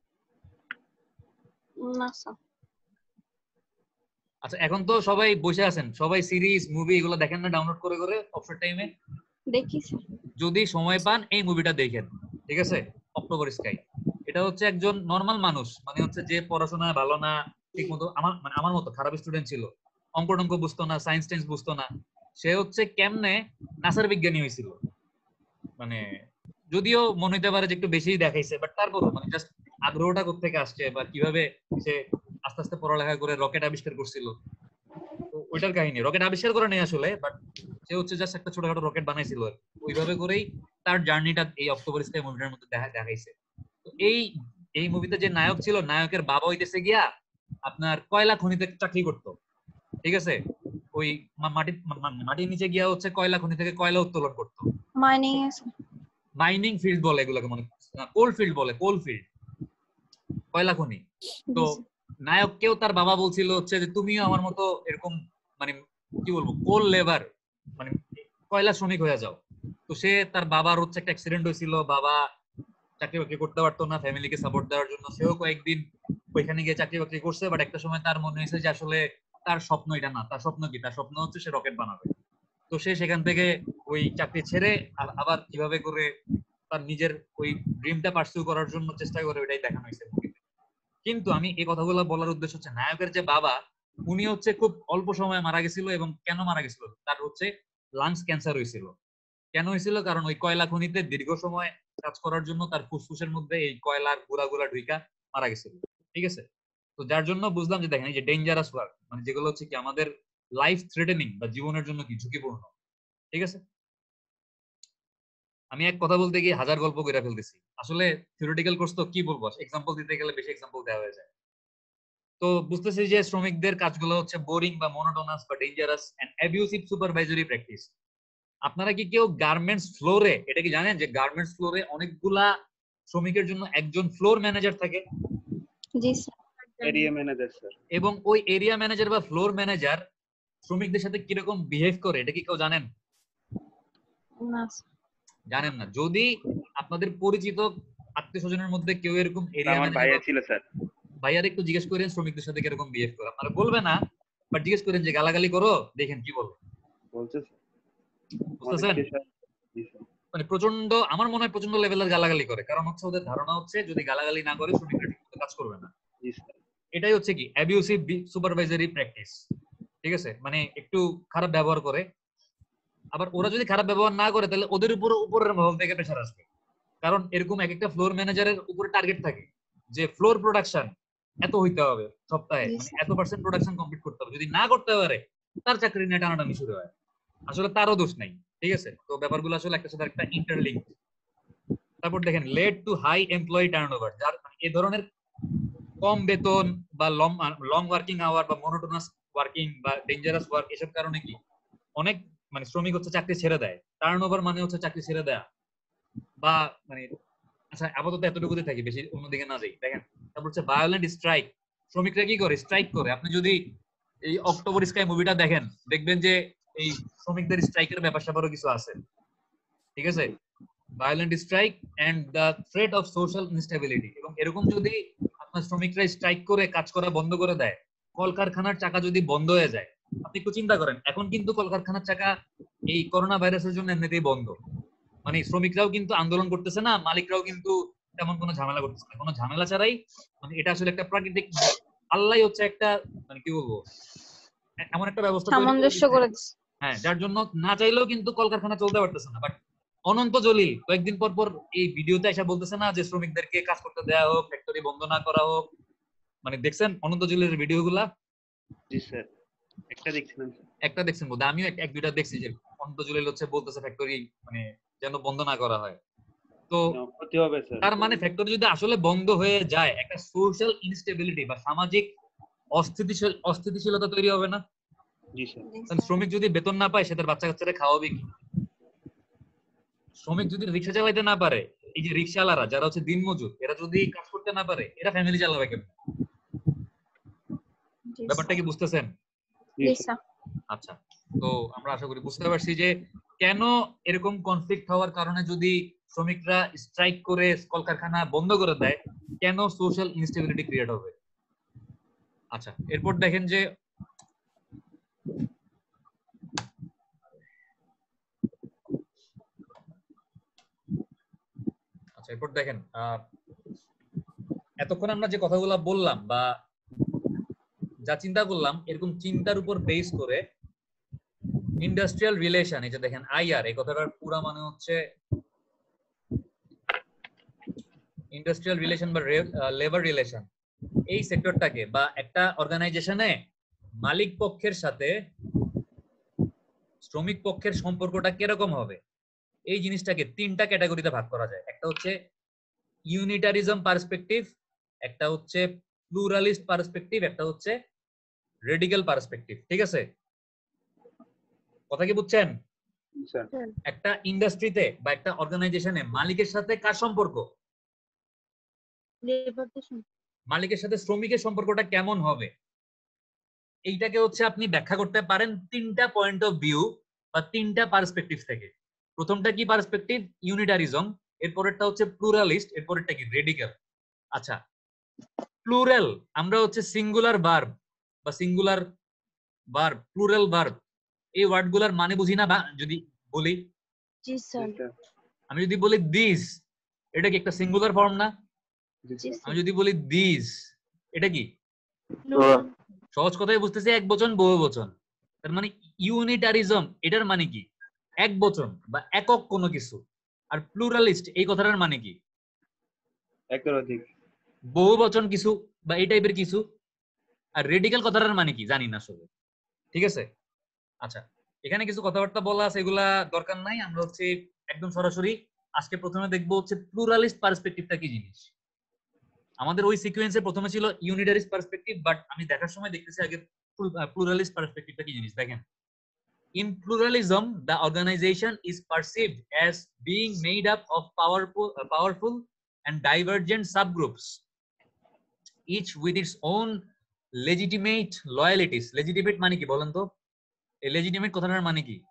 না স্যার। আচ্ছা, এখন তো সবাই বসে আছেন, সবাই সিরিজ মুভি এগুলো দেখেন না ডাউনলোড করে করে অবসর টাইমে? দেখি স্যার। যদি সময় পান এই মুভিটা দেখেন, ঠিক আছে? October sky. এটা হচ্ছে একজন নরমাল মানুষ, মানে হচ্ছে যে পড়াশোনায় ভালো না, ঠিক মতো আমার মতো খারাপ স্টুডেন্ট ছিল, অঙ্ক টঙ্ক বুঝতো না, সায়েন্স টেন্স বুঝতো না। সে হচ্ছে কেমনে নাসার বিজ্ঞানী হয়েছিল। মানে যদিও মনে হতে পারে যে একটু বেশি দেখাইছে, বাট তারপরও মানে জাস্ট আগ্রহটা কোত্থেকে আসছে বা কিভাবে সে আস্তে আস্তে পড়ালেখা করে রকেট আবিষ্কার করছিল, তো ওইটার কাহিনী। রকেট আবিষ্কার করে নেই আসলে, বাট সে হচ্ছে জাস্ট একটা ছোটখাটো রকেট বানাইছিল আর কি। ওইভাবে করেই তার জার্নিটা এই অক্টোবর স্কাই মুভিটার মধ্যে দেখাইছে। তো এই মুভিতে যে নায়ক ছিল, নায়কের বাবা হইতেছে গিয়া আপনার কয়লা খনিতে চাকরি করতো, ঠিক আছে? ওই মাটির নিচে গিয়া হচ্ছে কয়লা খনি থেকে কয়লা উত্তোলন করতো। মাইনিং আছে। মাইনিং ফিল্ড বলে এগুলোকে, মানে কোল ফিল্ড বলে, কোল ফিল্ড, কয়লা খনি। তো নায়ককেও তার বাবা বলছিল হচ্ছে যে তুমিও আমার মতো এরকম মানে কি বলবো কোল লেবার মানে কয়লা শ্রমিক হয়ে যাও। তো সে তার বাবার হচ্ছে একটা অ্যাক্সিডেন্ট হয়েছিল, বাবা চাকরি বাকরি করতে পারতো না ফ্যামিলিকে সাপোর্ট দেওয়ার জন্য, সেও কয়েকদিন ওইখানে গিয়ে চাকরি বাকরি করছে। বাট একটা সময় তার মনে হয়েছে যে আসলে তার স্বপ্ন এটা না, তার স্বপ্ন কি? তার স্বপ্ন হচ্ছে সে রকেট বানাবে। তো সে সেখান থেকে ওই চাকরি ছেড়ে আবার কিভাবে করে তার নিজের ওই ড্রিমটা পার্সিউ করার জন্য চেষ্টা করে, ওইটাই দেখানো হয়েছে মুভিতে। কিন্তু আমি এই কথাগুলো বলার উদ্দেশ্য হচ্ছে নায়কের যে বাবা, উনি হচ্ছে খুব অল্প সময়ে মারা গেছিল। এবং কেন মারা গেছিল? তার হচ্ছে লাংস ক্যান্সার হয়েছিল। কেন হয়েছিল? কারণ ওই কয়লা খনিতে দীর্ঘ সময় কাজ করার জন্য তার ফুসফুসের মধ্যে এই কয়লার গুঁড়া ঢুইকা মারা গেছিল, ঠিক আছে? তো যার জন্য বুঝলাম যে দেখেন এই যে ডেঞ্জারাস ওয়ার্ক মানে যেগুলো হচ্ছে কি আমাদের লাইফ থ্রেটেনিং বা জীবনের জন্য কি ঝুঁকিপূর্ণ, ঠিক আছে? আমি এক কথা বলতে গিয়ে হাজার গল্প করে ফেলতেছি। আসলে থিওরিটিক্যাল কোর্স তো কি বলবো, এক্সাম্পল দিতে গেলে বেশি এক্সাম্পল দেওয়া হয়ে যায়। তো বুঝতেছি যে শ্রমিকদের কাজগুলো হচ্ছে বোরিং বা মোনোটোনাস বা dangerous and abusive supervisory practice. আপনারা কি কেউ গার্মেন্টস ফ্লোরে, এটা কি জানেন যে গার্মেন্টস ফ্লোরে অনেকগুলা শ্রমিকের জন্য একজন ফ্লোর ম্যানেজার থাকে? জি স্যার। Area manager sir. এবং ওই এরিয়া ম্যানেজার বা ফ্লোর ম্যানেজার শ্রমিকদের সাথে কিরকম বিহেভ করে এটা কি কেউ জানেন? না স্যার। জানেন না? যদি আপনাদের পরিচিত আত্মীয় স্বজনের মধ্যে কেউ এরকম এরিয়া আমার ভাইয়া ম্যানেজার, ছিল স্যার। ভাইয়ার একটু জিজ্ঞেস করেন শ্রমিকদের সাথে কিরকম বিহেভ করে। আপনারা বলবে না, বাট জিজ্ঞেস করেন যে গালাগালি করো, দেখেন কি বলে। বলছে স্যার। বুঝতেছেন? অনেককে স্যার। জি স্যার। মানে প্রচন্ড, আমার মনে হয় প্রচন্ড লেভেলের গালাগালি করে। কারণ হচ্ছে ওদের ধারণা হচ্ছে যদি গালাগালি না করে শ্রমিকরা ঠিকমতো কাজ করবে না। জি স্যার। এটাই হচ্ছে কি অ্যাবিউসিভ সুপারভাইজারি প্র্যাকটিস, ঠিক আছে? মানে একটু খারাপ ব্যবহার করে। আবার ওরা যদি খারাপ ব্যবহার না করে তাহলে ওদের উপরের মহল থেকে প্রেসার আসবে। কারণ এরকম এক একটা ফ্লোর ম্যানেজারের উপরে টার্গেট থাকে যে ফ্লোর প্রোডাকশন এত হইতে হবে সপ্তাহে, মানে এত % প্রোডাকশন কমপ্লিট করতে হবে। যদি না করতে পারে তার চাকরি নিয়ে টানাটানি শুরু হয়। আসলে তারও দোষ নাই, ঠিক আছে? তো ব্যাপারগুলো আসলে একটা সাথে একটা ইন্টারলিঙ্ক। তারপর দেখেন led to high employee turnover, যার এই ধরনের কম বেতন বা লং ওয়ার্কিং আওয়ার বা মোনোটোনাস ওয়ার্কিং বা ডেঞ্জারাস ওয়ার্ক, এসব কারণে কি অনেক মানে শ্রমিক হচ্ছে চাকরি ছেড়ে দেয়। টার্নওভার মানে হচ্ছে চাকরি ছেড়ে দেয়া বা মানে আচ্ছা আপাতত এতটুকুতে থাকি, বেশি অন্যদিকে না যাই। দেখেন তারপর হচ্ছে ভায়োলেন্ট স্ট্রাইক। শ্রমিকরা কি করে? স্ট্রাইক করে। আপনি যদি এই অক্টোবর স্কাই মুভিটা দেখেন দেখবেন যে এই শ্রমিকদের স্ট্রাইকের ব্যাপার স্যাপারও কিছু আছে, ঠিক আছে? Violent strike and the threat of social instability. এবং এরকম যদি আপনার শ্রমিকরা স্ট্রাইক করে কাজ করা বন্ধ করে দেয়, কলকারখানার চাকা যদি বন্ধ হয়ে যায়, আপনি একটু চিন্তা করেন, এখন কিন্তু কলকারখানার চাকা এই করোনা ভাইরাসের জন্য এমনিতেই বন্ধ, মানে শ্রমিকরাও কিন্তু আন্দোলন করতেছে না, মালিকরাও কিন্তু তেমন কোনো ঝামেলা করতেছে না, কোনো ঝামেলা ছাড়াই। মানে এটা আসলে একটা প্রাকৃতিক, আল্লাহই হচ্ছে একটা, মানে কি বলবো, এমন একটা ব্যবস্থা তৈরি করে সামঞ্জস্য দিচ্ছে। করে দিচ্ছে। হ্যাঁ, যার জন্য না চাইলেও কিন্তু কলকারখানা চলতে পারতেছে না। বাট অনন্ত জলিল কয়েকদিন পর পর এই ভিডিওতে এসে বলতেছে না যে শ্রমিকদেরকে কাজ করতে দেওয়া হোক, ফ্যাক্টরি বন্ধ না করা হোক। মানে দেখছেন অনন্ত জলিলের ভিডিওগুলা? জি স্যার, একটা দেখছিলাম স্যার। একটা দেখছেন বোধহয়, আমিও এক দুইটা দেখছি যে অনন্ত জলিল হচ্ছে বলতেছে ফ্যাক্টরি মানে যেন বন্ধ না করা হয়। তো না, হতে হবে স্যার। তার মানে ফ্যাক্টরি যদি আসলে বন্ধ হয়ে যায়, একটা সোশ্যাল ইনস্টেবিলিটি বা সামাজিক অস্থিতিশীলতা তৈরি হবে না? জি স্যার। কারণ শ্রমিক যদি বেতন না পায়, সে তার বাচ্চা কাচ্চারা খাওয়াবে কি? শ্রমিক যদি রিক্সা চালাইতে না পারে, এই যে রিক্সাওয়ালারা যারা হচ্ছে দিনমজুর, এরা যদি কাজ করতে না পারে, এরা ফ্যামিলি চালাবে কেমন? জি ব্যাপারটা কি বুঝতেছেন? জি স্যার। আচ্ছা, তো আমরা আশা করি বুঝতে পারছি যে কেন এরকম কনফ্লিক্ট হওয়ার কারণে যদি শ্রমিকরা স্ট্রাইক করে কলকারখানা বন্ধ করে দেয়, কেন সোশ্যাল ইনস্টেবিলিটি ক্রিয়েট হবে। আচ্ছা, এরপর দেখেন যে এরপর দেখেন এতক্ষণ আমরা যে কথাগুলো বললাম বা যা চিন্তা করলাম, এরকম চিন্তার উপর বেস করে ইন্ডাস্ট্রিয়াল রিলেশন, এই যে দেখেন আইআর, এই কথাটার পুরা মানে হচ্ছে ইন্ডাস্ট্রিয়াল রিলেশন বা লেবার রিলেশন। এই সেক্টরটাকে বা একটা অর্গানাইজেশনে মালিক পক্ষের সাথে শ্রমিক পক্ষের সম্পর্কটা কিরকম হবে, এই জিনিসটাকে তিনটা ক্যাটাগরিতে ভাগ করা যায়। একটা হচ্ছে ইউনিটারিজম পার্সপেক্টিভ, একটা হচ্ছে প্লুরালিস্ট পার্সপেক্টিভ, একটা হচ্ছে রেডিক্যাল পার্সপেক্টিভ। ঠিক আছে, কথা কি বুঝছেন? জি স্যার। একটা ইন্ডাস্ট্রিতে বা একটা অর্গানাইজেশনে মালিকের সাথে কার সম্পর্ক, মালিকের সাথে শ্রমিকের সম্পর্কটা কেমন হবে, এইটাকে হচ্ছে আপনি ব্যাখ্যা করতে পারেন তিনটা পয়েন্ট অফ ভিউ বা তিনটা পার্সপেক্টিভ থেকে। প্রথমটা কি পার্সপেক্টিভ? ইউনিটারিজম। এরপরেরটা হচ্ছে প্লুরালিস্ট। এরপরেরটা কি? রেডিক্যাল। আচ্ছা, প্লুরাল আমরা হচ্ছে সিঙ্গুলার ভার্ব বা সিঙ্গুলার ভার্ব, প্লুরাল ভার্ব, এই ওয়ার্ডগুলোর মানে বুঝি না। বা যদি বলি, জি জি স্যার। স্যার। আমি যদি বলি দিস, এটা কি একটা সিঙ্গুলার ফর্ম না? জি জি স্যার। আমি যদি বলি দিস, এটা কি? স্যার। সহজ কথায় বুঝতেছি এক বচন বহু বচন। তার মানে ইউনিটারিজম এটার মানে কি? এক বচন বা একক কোনো কিছু। আর প্লুরালিস্ট এই কথাটার মানে কি? একের অধিক। বহু বচন কিছু বা এই টাইপের কিছু। আর রেডিক্যাল কথাটার মানে কি জানি না আসলে। ঠিক আছে, আচ্ছা, এখানে কিছু কথাবার্তা বলা আছে, এগুলা দরকার নাই। আমরা হচ্ছে একদম সরাসরি আজকে প্রথমে দেখবো হচ্ছে প্লুরালিস্ট পার্সপেক্টিভটা কি জিনিস। আমাদের ওই সিকোয়েন্সে প্রথমে ছিল ইউনিটারিস্ট পার্সপেক্টিভ, বাট আমি দেখার সময় দেখতেছি আগে প্লুরালিস্ট পার্সপেক্টিভটা কি জিনিস। দেখেন, in pluralism the organization is perceived as being made up of powerful and divergent subgroups, each with its own legitimate loyalties. legitimate মানে কি বলেন তো? এই legitimate কথাটার মানে কি?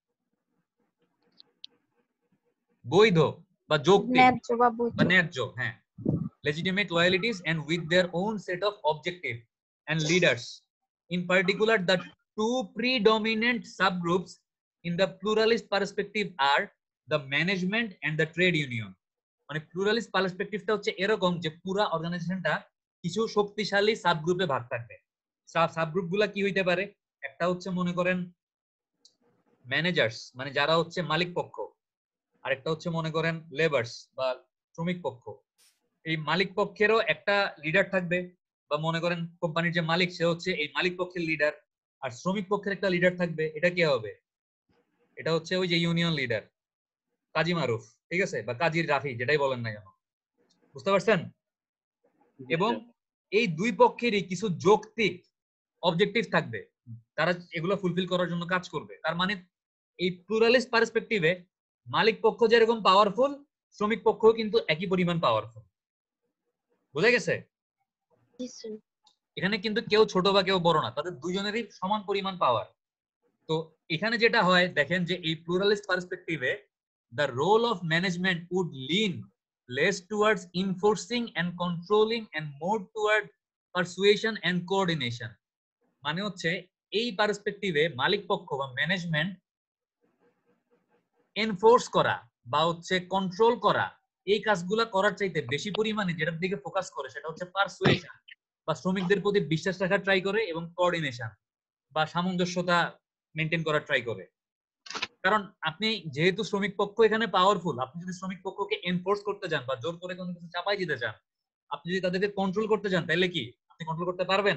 বৈধ বা যৌক্তিক ন্যায্য বা বা বৈধ। ন্যায্য। হ্যাঁ, legitimate loyalties and with their own set of objectives and leaders. In particular, the two predominant subgroups in the pluralist perspective are the management and the trade union. মানে প্লুরালিস্ট পার্সপেক্টিভটা হচ্ছে এরকম যে পুরো অর্গানাইজেশনটা কিছু শক্তিশালী সাবগ্রুপে ভাগ থাকবে। সাবগ্রুপগুলা কি হইতে পারে? একটা হচ্ছে মনে করেন ম্যানেজার্স, মানে যারা হচ্ছে মালিক পক্ষ। আরেকটা হচ্ছে মনে করেন লেবার্স বা শ্রমিক পক্ষ। এই মালিক পক্ষেরও একটা লিডার থাকবে, বা মনে করেন কোম্পানির যে মালিক সে হচ্ছে এই মালিক পক্ষের লিডার, আর শ্রমিক পক্ষের একটা লিডার থাকবে। এটা কি হবে? এটা হচ্ছে ওই যে ইউনিয়ন লিডার, কাজী মারুফ, ঠিক আছে, বা কাজী রাফি, যেটাই বলেন না কেন। বুঝতে পারছেন? জি এবং স্যার। এই দুই পক্ষেরই কিছু যৌক্তিক অবজেক্টিভ থাকবে, তারা এগুলো ফুলফিল করার জন্য কাজ করবে। তার মানে এই প্লুরালিস্ট পার্সপেক্টিভে মালিক পক্ষ যেরকম পাওয়ারফুল, শ্রমিক পক্ষও কিন্তু একই পরিমাণ পাওয়ারফুল। বুঝা গেছে? জি স্যার। এখানে কিন্তু কেউ ছোট বা কেউ বড় না, তাদের দুজনেরই সমান পরিমাণ পাওয়ার। তো এখানে যেটা হয় দেখেন যে এই প্লুরালিস্ট পার্সপেক্টিভে the role of management would lean less towards enforcing and controlling and more toward persuasion and coordination. মানে হচ্ছে এই পার্সপেক্টিভে মালিক পক্ষ বা ম্যানেজমেন্ট এনফোর্স করা বা হচ্ছে কন্ট্রোল করা, এই কাজগুলা করার চাইতে বেশি পরিমাণে যেটার দিকে ফোকাস করে সেটা হচ্ছে পারসুয়েশন বা শ্রমিকদের প্রতি বিশ্বাস রাখার ট্রাই করে এবং কোঅর্ডিনেশন বা সামঞ্জস্যতা মেনটেন করার ট্রাই করে। কারণ আপনি যেহেতু শ্রমিক পক্ষ এখানে পাওয়ারফুল, আপনি যদি শ্রমিক পক্ষকে এনফোর্স করতে চান বা জোর করে কোনো কিছু চাপাই দিতে চান, আপনি যদি তাদেরকে কন্ট্রোল করতে চান, তাহলে কি আপনি কন্ট্রোল করতে পারবেন?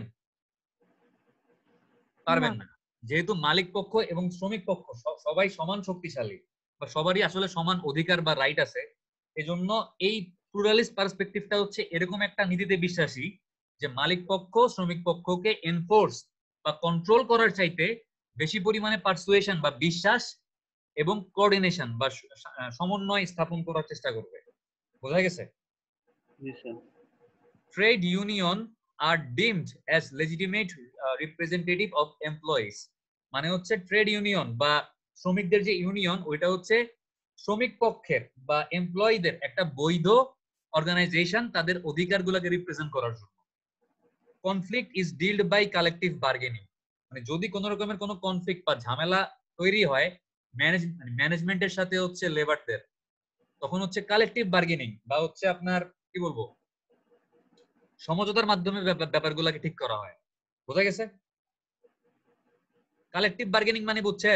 পারবেন না। যেহেতু মালিক পক্ষ এবং শ্রমিক পক্ষ সবাই সমান শক্তিশালী বা সবারই আসলে সমান অধিকার বা রাইট আছে, এজন্য এই প্লুরালিস্ট পার্সপেক্টিভটা হচ্ছে এরকম একটা নীতিতে বিশ্বাসী যে মালিক পক্ষ শ্রমিক পক্ষকে এনফোর্স বা কন্ট্রোল করার চাইতে বেশি পরিমাণে পারসুয়েশন বা বিশ্বাস এবং কোঅর্ডিনেশন বা সমন্বয় স্থাপন করার চেষ্টা করবে। বোঝা গেছে? জি sir. Trade union are deemed as legitimate representative of employees, মানে হচ্ছে ট্রেড ইউনিয়ন বা শ্রমিকদের যে ইউনিয়ন, ওইটা হচ্ছে শ্রমিক পক্ষের বা এমপ্লয়ীদের একটা বৈধ অর্গানাইজেশন তাদের অধিকারগুলোকে রিপ্রেজেন্ট করার জন্য। Conflict is dealt by collective bargaining, মানে যদি কোনো রকমের কোনো কনফ্লিক্ট বা ঝামেলা তৈরি হয় ম্যানেজমেন্টের সাথে হচ্ছে লেবারদের, তখন হচ্ছে কালেকটিভ বার্গেনিং বা হচ্ছে আপনার কি বলবো সমঝোতার মাধ্যমে ব্যাপারগুলোকে ঠিক করা হয়। বোঝা গেছে? কালেকটিভ বার্গেনিং মানে বুঝছেন?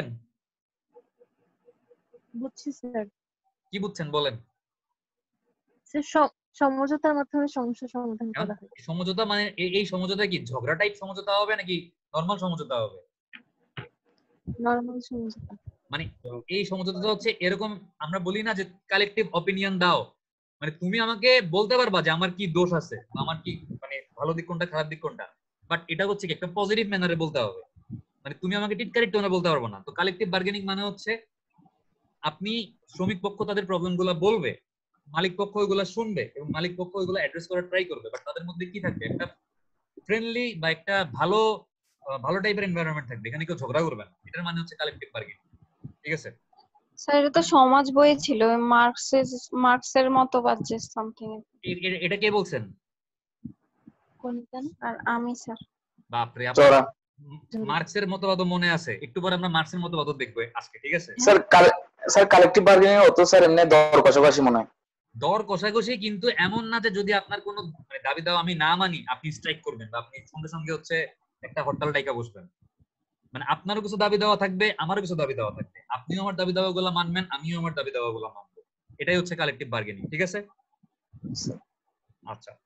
বুঝছি স্যার। কি বুঝছেন বলেন? স্যার সমঝোতার মাধ্যমে সমস্যা সমাধান করা হয়। সমঝোতা মানে এই সমঝোতা কি ঝগড়া টাইপ সমঝোতা হবে নাকি নরমাল সমঝোতা হবে? নরমাল সমঝোতা। মানে এই সমঝোতাটা হচ্ছে এরকম, আমরা বলি না যে কালেকটিভ অপিনিয়ন দাও, মানে তুমি আমাকে বলতে পারবা যে আমার কি দোষ আছে, আমার কি মানে ভালো দিক কোনটা খারাপ দিক কোনটা, বাট এটা হচ্ছে কি একটা পজিটিভ ম্যানারে বলতে হবে, মানে তুমি আমাকে টিটকারি টোনে বলতে পারবো না। তো কালেকটিভ বার্গেনিং মানে হচ্ছে আপনি শ্রমিক পক্ষ তাদের প্রবলেম গুলা বলবে, মালিক পক্ষ ওইগুলা শুনবে এবং মালিক পক্ষ ওইগুলা অ্যাড্রেস করার ট্রাই করবে, বাট তাদের মধ্যে কি থাকবে, একটা ফ্রেন্ডলি বা একটা ভালো ভালো টাইপের এনভায়রনমেন্ট থাকবে, এখানে কেউ ঝগড়া করবে না। এটার মানে হচ্ছে কালেকটিভ বার্গেনিং। ঠিক আছে? স্যার এটা তো সমাজ বইয়ে ছিল, মার্কসের মতবাদ যে সামথিং। এটা কে বলছেন? কোনটা? আর আমি স্যার। বাপরে, আপনার চোরা। মার্কসের মতবাদ মনে আছে? একটু পরে আমরা মার্কসের মতবাদ দেখবো আজকে। ঠিক আছে? স্যার কালেকটিভ বার্গেনিং হতো স্যার এমনি দর কষাকষি মনে হয়। দর কষাকষি, কিন্তু এমন না যে যদি আপনার কোনো মানে দাবি দাওয়া আমি না মানি আপনি স্ট্রাইক করবেন বা আপনি সঙ্গে সঙ্গে হচ্ছে একটা হরতাল ডাইকা বসবেন। মানে আপনারও কিছু দাবি দেওয়া থাকবে, আমারও কিছু দাবি দেওয়া থাকবে, আপনিও আমার দাবি দাওয়া গুলো মানবেন, আমিও আমার দাবি দাওয়া গুলো মানবো। এটাই হচ্ছে কালেকটিভ বার্গেনিং। ঠিক আছে? আচ্ছা,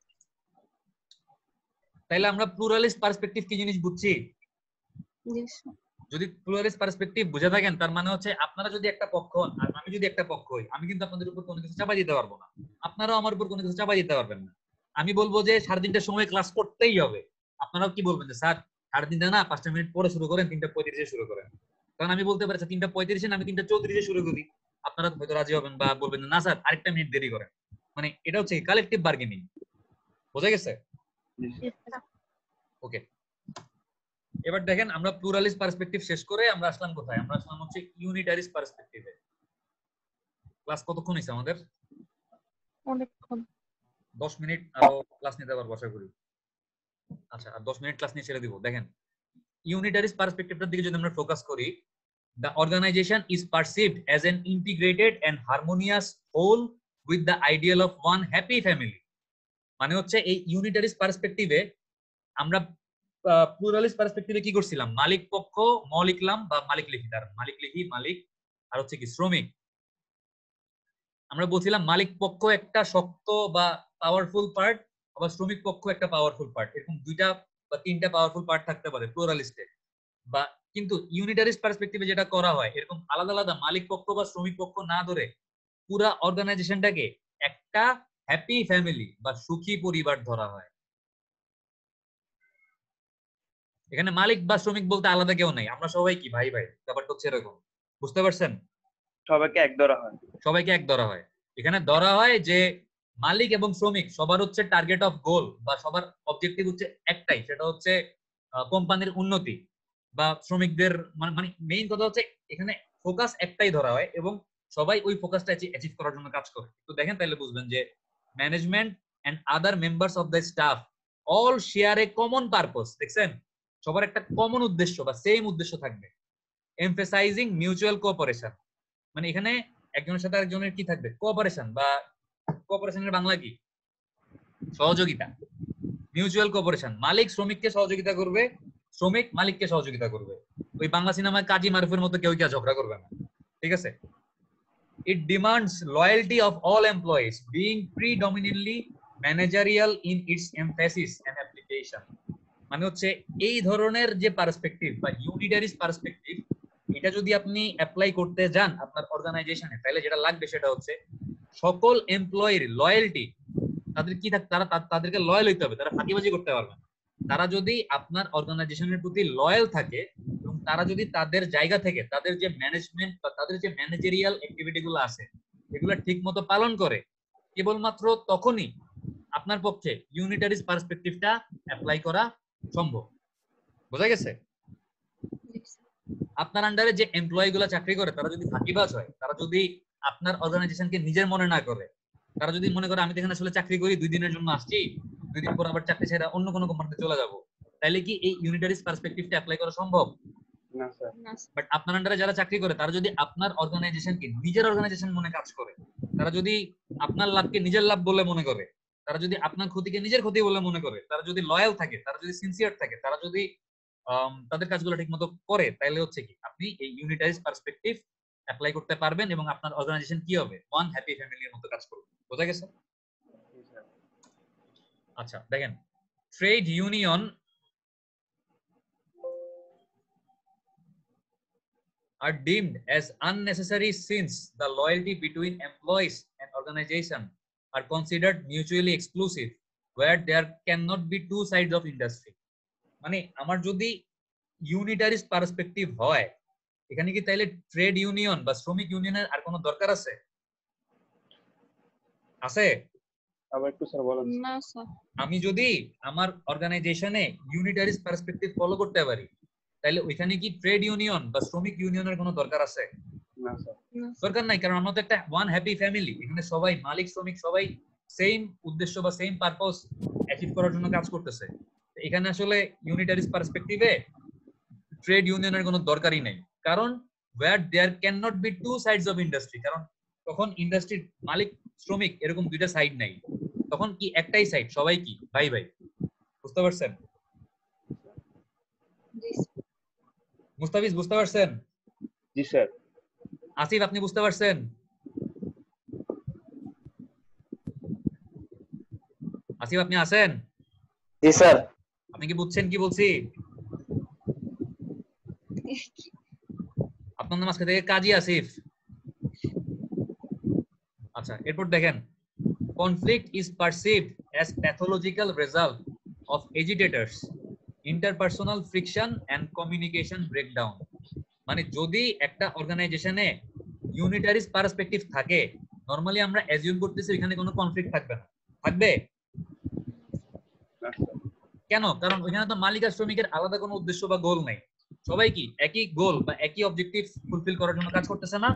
তাইলে আমরা প্লুরালিস্ট পার্সপেক্টিভ কি জিনিস বুঝছি? জি স্যার। যদি প্লুরালিস্ট পার্সপেক্টিভ বুঝে থাকেন, তার মানে হচ্ছে আপনারা যদি একটা পক্ষ হন আর আমি যদি একটা পক্ষ হই, আমি কিন্তু আপনাদের উপর কোনো কিছু চাপাই দিতে পারবো না, আপনারাও আমার উপর কোনো কিছু চাপাই দিতে পারবেন না। আমি বলবো যে 3:30টার সময় ক্লাস করতেই হবে, আপনারাও কি বলবেন যে স্যার 3:30 না 5 মিনিট পরে শুরু করেন, 3:35-এ শুরু করেন। কারণ আমি বলতে পারি 3:35-এ না, আমি 3:34-এ শুরু করি, আপনারা হয়তো রাজি হবেন বা বলবেন না স্যার আরেকটা মিনিট দেরি করেন। মানে এটা হচ্ছে কালেকটিভ বার্গেনিং। বোঝা গেছে? ওকে, এবার দেখেন আমরা প্লুরালিস্ট পার্সপেক্টিভ শেষ করে আমরা আসলাম কোথায়? আমরা আসলাম হচ্ছে ইউনিটারিস্ট পার্সপেক্টিভে। ক্লাস কতক্ষণ হইছে আমাদের? অনেকক্ষণ। 10 মিনিট আরো ক্লাস নিতে পারবো আশা করি। আচ্ছা, আর 10 মিনিট ক্লাস নিয়ে ছেড়ে দিব। দেখেন, ইউনিটারিস্ট পার্সপেক্টিভটার দিকে যদি আমরা ফোকাস করি, the organization is perceived as an integrated and harmonious whole with the ideal of one happy family। মানে হচ্ছে এই ইউনিটারিস্ট পার্সপেক্টিভে আমরা প্লুরালিস্ট পার্সপেক্টিভে কি করছিলাম, মালিক পক্ষ ম লিখলাম বা মালিক লিখি, তার মালিক লিখি, মালিক আর হচ্ছে কি শ্রমিক। আমরা বলছিলাম মালিক পক্ষ একটা শক্ত বা পাওয়ারফুল পার্ট, আবার শ্রমিক পক্ষ একটা পাওয়ারফুল পার্ট, এরকম 2টা বা 3টা পাওয়ারফুল পার্ট থাকতে পারে প্লুরালিস্টে। বা কিন্তু ইউনিটারিস্ট পার্সপেক্টিভে যেটা করা হয়, এরকম আলাদা আলাদা মালিক পক্ষ বা শ্রমিক পক্ষ না ধরে পুরা অর্গানাইজেশনটাকে একটা হ্যাপি ফ্যামিলি বা সুখী পরিবার ধরা হয়। এখানে মালিক বা শ্রমিক বলতে আলাদা কেউ নাই, আমরা সবাই কি ভাই ভাই, ব্যাপারটা হচ্ছে এরকম। বুঝতে পারছেন? সবাইকে এক ধরা হয়। সবাইকে এক ধরা হয়। এখানে ধরা হয় যে মালিক এবং শ্রমিক সবার হচ্ছে টার্গেট অফ গোল বা সবার অবজেক্টিভ হচ্ছে একটাই, সেটা হচ্ছে কোম্পানির উন্নতি বা শ্রমিকদের মানে মেইন কথা হচ্ছে এখানে ফোকাস একটাই ধরা হয় এবং সবাই ওই ফোকাসটা অ্যাচিভ করার জন্য কাজ করে। তো দেখেন তাহলে বুঝবেন যে management and other members of the staff all share a common purpose. দেখছেন, সবার একটা কমন উদ্দেশ্য বা সেম উদ্দেশ্য থাকবে। এমফেসাইজিং মিউচুয়াল কোঅপারেশন, মানে এখানে একজনের সাথে আরেকজনের কি থাকবে, কোঅপারেশন, বা কোঅপারেশনের বাংলা কি, সহযোগিতা, মিউচুয়াল কোঅপারেশন। মালিক শ্রমিককে সহযোগিতা করবে, শ্রমিক মালিককে সহযোগিতা করবে। ওই বাংলা সিনেমায় কাজী মারুফের মতো কেউ কি আর ঝগড়া করবে না, ঠিক আছে? It demands loyalty of all employees, being predominantly managerial in its emphasis and application. মানে হচ্ছে এই ধরনের যে পার্সপেক্টিভ বা ইউনিটারিস পার্সপেক্টিভ, এটা যদি আপনি অ্যাপ্লাই করতে যান আপনার অর্গানাইজেশনে, তাহলে যেটা লাগবে সেটা হচ্ছে সকল এমপ্লয়ির লয়্যালটি। তাদের কি থাকে, তাদেরকে লয়াল হইতে হবে, তারা ফাঁকিবাজি করতে পারবে না। তারা যদি আপনার অর্গানাইজেশনের প্রতি লয়াল থাকে এবং তারা যদি তাদের জায়গা থেকে তাদের যে ম্যানেজমেন্ট বা তাদের যে ম্যানেজেরিয়াল অ্যাক্টিভিটি গুলো আছে এগুলো ঠিক মতো পালন করে, কেবলমাত্র তখনই আপনার পক্ষে ইউনিটারিস পার্সপেক্টিভটা অ্যাপ্লাই করা সম্ভব। বোঝা গেছে? আপনার আন্ডারে যে এমপ্লয়ি গুলা চাকরি করে তারা যদি ফাঁকিবাজ হয়, তারা যদি আপনার অর্গানাইজেশনকে নিজের মনে না করে, তারা যদি মনে করে আমি তো এখানে আসলে চাকরি করি 2 দিনের জন্য আসছি, 2 দিন পর আবার চাকরি ছেড়ে অন্য কোনো কোম্পানিতে চলে যাব, তাহলে কি এই ইউনিটারিস পার্সপেক্টিভটা অ্যাপ্লাই করা সম্ভব? না স্যার। বাট আপনার আন্ডারে যারা চাকরি করে তারা যদি আপনার অর্গানাইজেশনকে নিজের অর্গানাইজেশন মনে কাজ করে, তারা যদি আপনার লাভকে নিজের লাভ বলে মনে করে, তারা যদি আপনার ক্ষতিকে নিজের ক্ষতি বলে মনে করে, তারা যদি লয়াল থাকে, তারা যদি সিনসিয়ার থাকে, তারা যদি তাদের কাজগুলো ঠিকমতো করে, তাহলে হচ্ছে কি আপনি এই ইউনিটারিস পার্সপেক্টিভ অ্যাপ্লাই করতে পারবেন এবং আপনার অর্গানাইজেশন কি হবে, ওয়ান হ্যাপি ফ্যামিলির মতো কাজ করবে। বোঝা গেছে? আচ্ছা দেখেন, trade union are deemed as unnecessary since the loyalty between employees and organization are considered mutually exclusive, where there cannot be two sides of industry. মানে আমার যদি ইউনিটারিস পার্সপেক্টিভ হয়, এখানে কি তাইলে ট্রেড ইউনিয়ন বা শ্রমিক ইউনিয়নের আর কোনো দরকার আছে? আছে? আবার একটু স্যার বলেন। না স্যার। আমি যদি আমার অর্গানাইজেশনে ইউনিটারিস পার্সপেক্টিভ ফলো করতে পারি, তাহলে ওইখানে কি ট্রেড ইউনিয়ন বা শ্রমিক ইউনিয়নের কোনো দরকার আছে? না স্যার। দরকার নাই, কারণ আমরা তো একটা ওয়ান হ্যাপি ফ্যামিলি। এখানে সবাই মালিক শ্রমিক সবাই সেম উদ্দেশ্য বা সেম পারপোজ অ্যাচিভ করার জন্য কাজ করতেছে। এখানে আসলে ইউনিটারিস পার্সপেক্টিভে ট্রেড ইউনিয়নের কোনো দরকারই নেই, কারণ where there cannot be two sides of industry, কারণ তখন ইন্ডাস্ট্রির মালিক শ্রমিক এরকম দুইটা সাইড নাই, তখন কি একটাই সাইড, সবাই কি ভাই ভাই। বুঝতে পারছেন? মুস্তাফিজ বুঝতে পারছেন? জি স্যার। আসিফ আপনি বুঝতে পারছেন? আসিফ আপনি আছেন? জি স্যার। আপনি কি বুঝছেন কি বলছি? আপনার নাম আজকে থেকে কাজী আসিফ। আচ্ছা এরপর দেখেন, conflict is perceived as pathological result of agitators, interpersonal friction and communication breakdown. মানে যদি একটা অর্গানাইজেশনে ইউনিটারিস পার্সপেক্টিভ থাকে, নরমালি আমরা অ্যাজিউম করতেছি এখানে কোনো কনফ্লিক্ট থাকবে না। থাকবে? কেন? কারণ ওইখানে তো মালিক আর শ্রমিকের আলাদা কোনো উদ্দেশ্য বা গোল নাই, সবাই কি একই গোল বা একই অবজেক্টিভ ফুলফিল করার জন্য কাজ করতেছে না?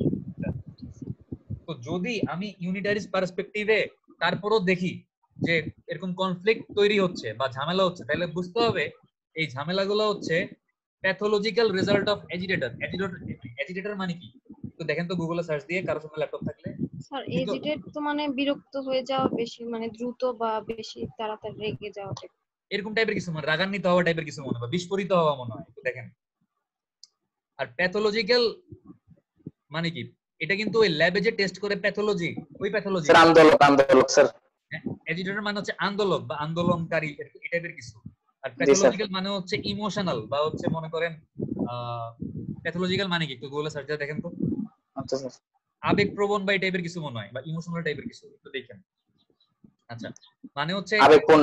তো যদি আমি ইউনিটারিস পার্সপেক্টিভে তারপরও দেখি যে এরকম কনফ্লিক্ট তৈরি হচ্ছে বা ঝামেলা হচ্ছে, তাহলে বুঝতে হবে এই ঝামেলাগুলো হচ্ছে pathological result of agitator. Agitator মানে কি? তো দেখেন তো গুগলে সার্চ দিয়ে, কারোর সঙ্গে ল্যাপটপ থাকলে। স্যার এজিটেট তো মানে বিরক্ত হয়ে যাওয়া, বেশি মানে দ্রুত বা বেশি তাড়াতাড়ি রেগে যাওয়া, এরকম টাইপের কিছু, মানে রাগান্বিত হওয়া টাইপের কিছু মনে হয়, বা বিস্ফোরিত হওয়া মনে হয়। তো দেখেন, আর প্যাথোলজিক্যাল মানে কি? এটা কিন্তু ওই ল্যাবে যে টেস্ট করে প্যাথোলজি, ওই প্যাথোলজি। স্যার আন্দোলক স্যার। এজিটেটর মানে হচ্ছে আন্দোলক বা আন্দোলনকারী, এই টাইপের কিছু। আর প্যাথোলজিক্যাল মানে হচ্ছে ইমোশনাল বা হচ্ছে মনে করেন প্যাথোলজিক্যাল মানে কি? একটু গুগলে সার্চ দিয়ে দেখেন তো। আচ্ছা স্যার। আবেগপ্রবণ বা এই টাইপের কিছু মনে হয়, বা ইমোশনাল টাইপের কিছু, একটু দেখেন। আচ্ছা মানে হচ্ছে আবেগপূর্ণ।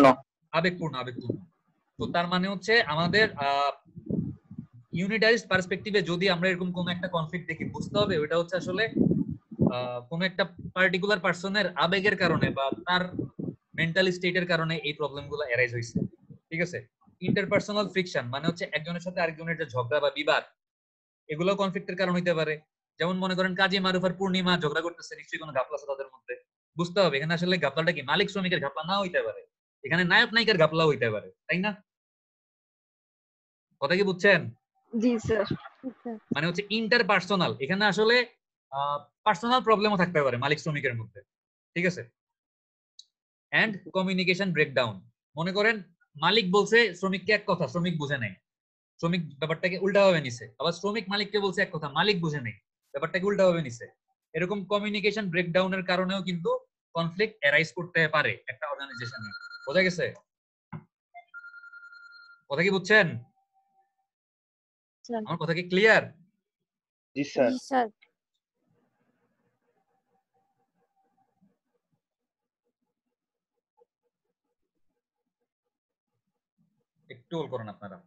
তো তার মানে হচ্ছে আমাদের ইউনিটারিস পার্সপেক্টিভে যদি আমরা এরকম কোন একটা কনফ্লিক্ট দেখি, বুঝতে হবে ওটা হচ্ছে আসলে কোন একটা পার্টিকুলার পারসনের আবেগের কারণে বা তার মেন্টাল স্টেটের কারণে এই প্রবলেমগুলো অ্যারাইজ হইছে। ঠিক আছে? ইন্টারপার্সোনাল ফ্রিকশন মানে হচ্ছে একজনের সাথে আরেকজনের যে ঝগড়া বা বিবাদ, এগুলো কনফ্লিক্টের কারণ হইতে পারে। যেমন মনে করেন কাজী মারুফ আর পূর্ণিমা ঝগড়া করতেছে, নিশ্চয়ই কোনো ঘাপলা আছে তাদের মধ্যে। বুঝতে হবে এখানে আসলে ঘাপলাটা কি মালিক শ্রমিকের ঘাপলা না হইতে পারে, এখানে নায়ক নায়িকার ঘাপলা হইতে পারে, তাই না? কথা কি বুঝছেন? জি স্যার। মানে হচ্ছে ইন্টারপার্সোনাল, এখানে আসলে পার্সোনাল প্রবলেমও থাকতে পারে মালিক শ্রমিকের মধ্যে, ঠিক আছে। এন্ড কমিউনিকেশন ব্রেকডাউন, মনে করেন মালিক বলছে শ্রমিককে এক কথা, শ্রমিক বুঝে নাই, শ্রমিক ব্যাপারটাকে উল্টাভাবে নিছে, আবার শ্রমিক মালিককে বলছে এক কথা, মালিক বুঝে নাই, ব্যাপারটাকে উল্টাভাবে নিছে। এরকম কমিউনিকেশন ব্রেকডাউনের কারণেও কিন্তু কনফ্লিক্ট অ্যারাইজ করতে পারে একটা অর্গানাইজেশনে। বোঝা গেছে? কথা কি বুঝছেন? আমার কথা কি ক্লিয়ার? জি স্যার। জি স্যার। একটু হোল্ড করুন আপনারা।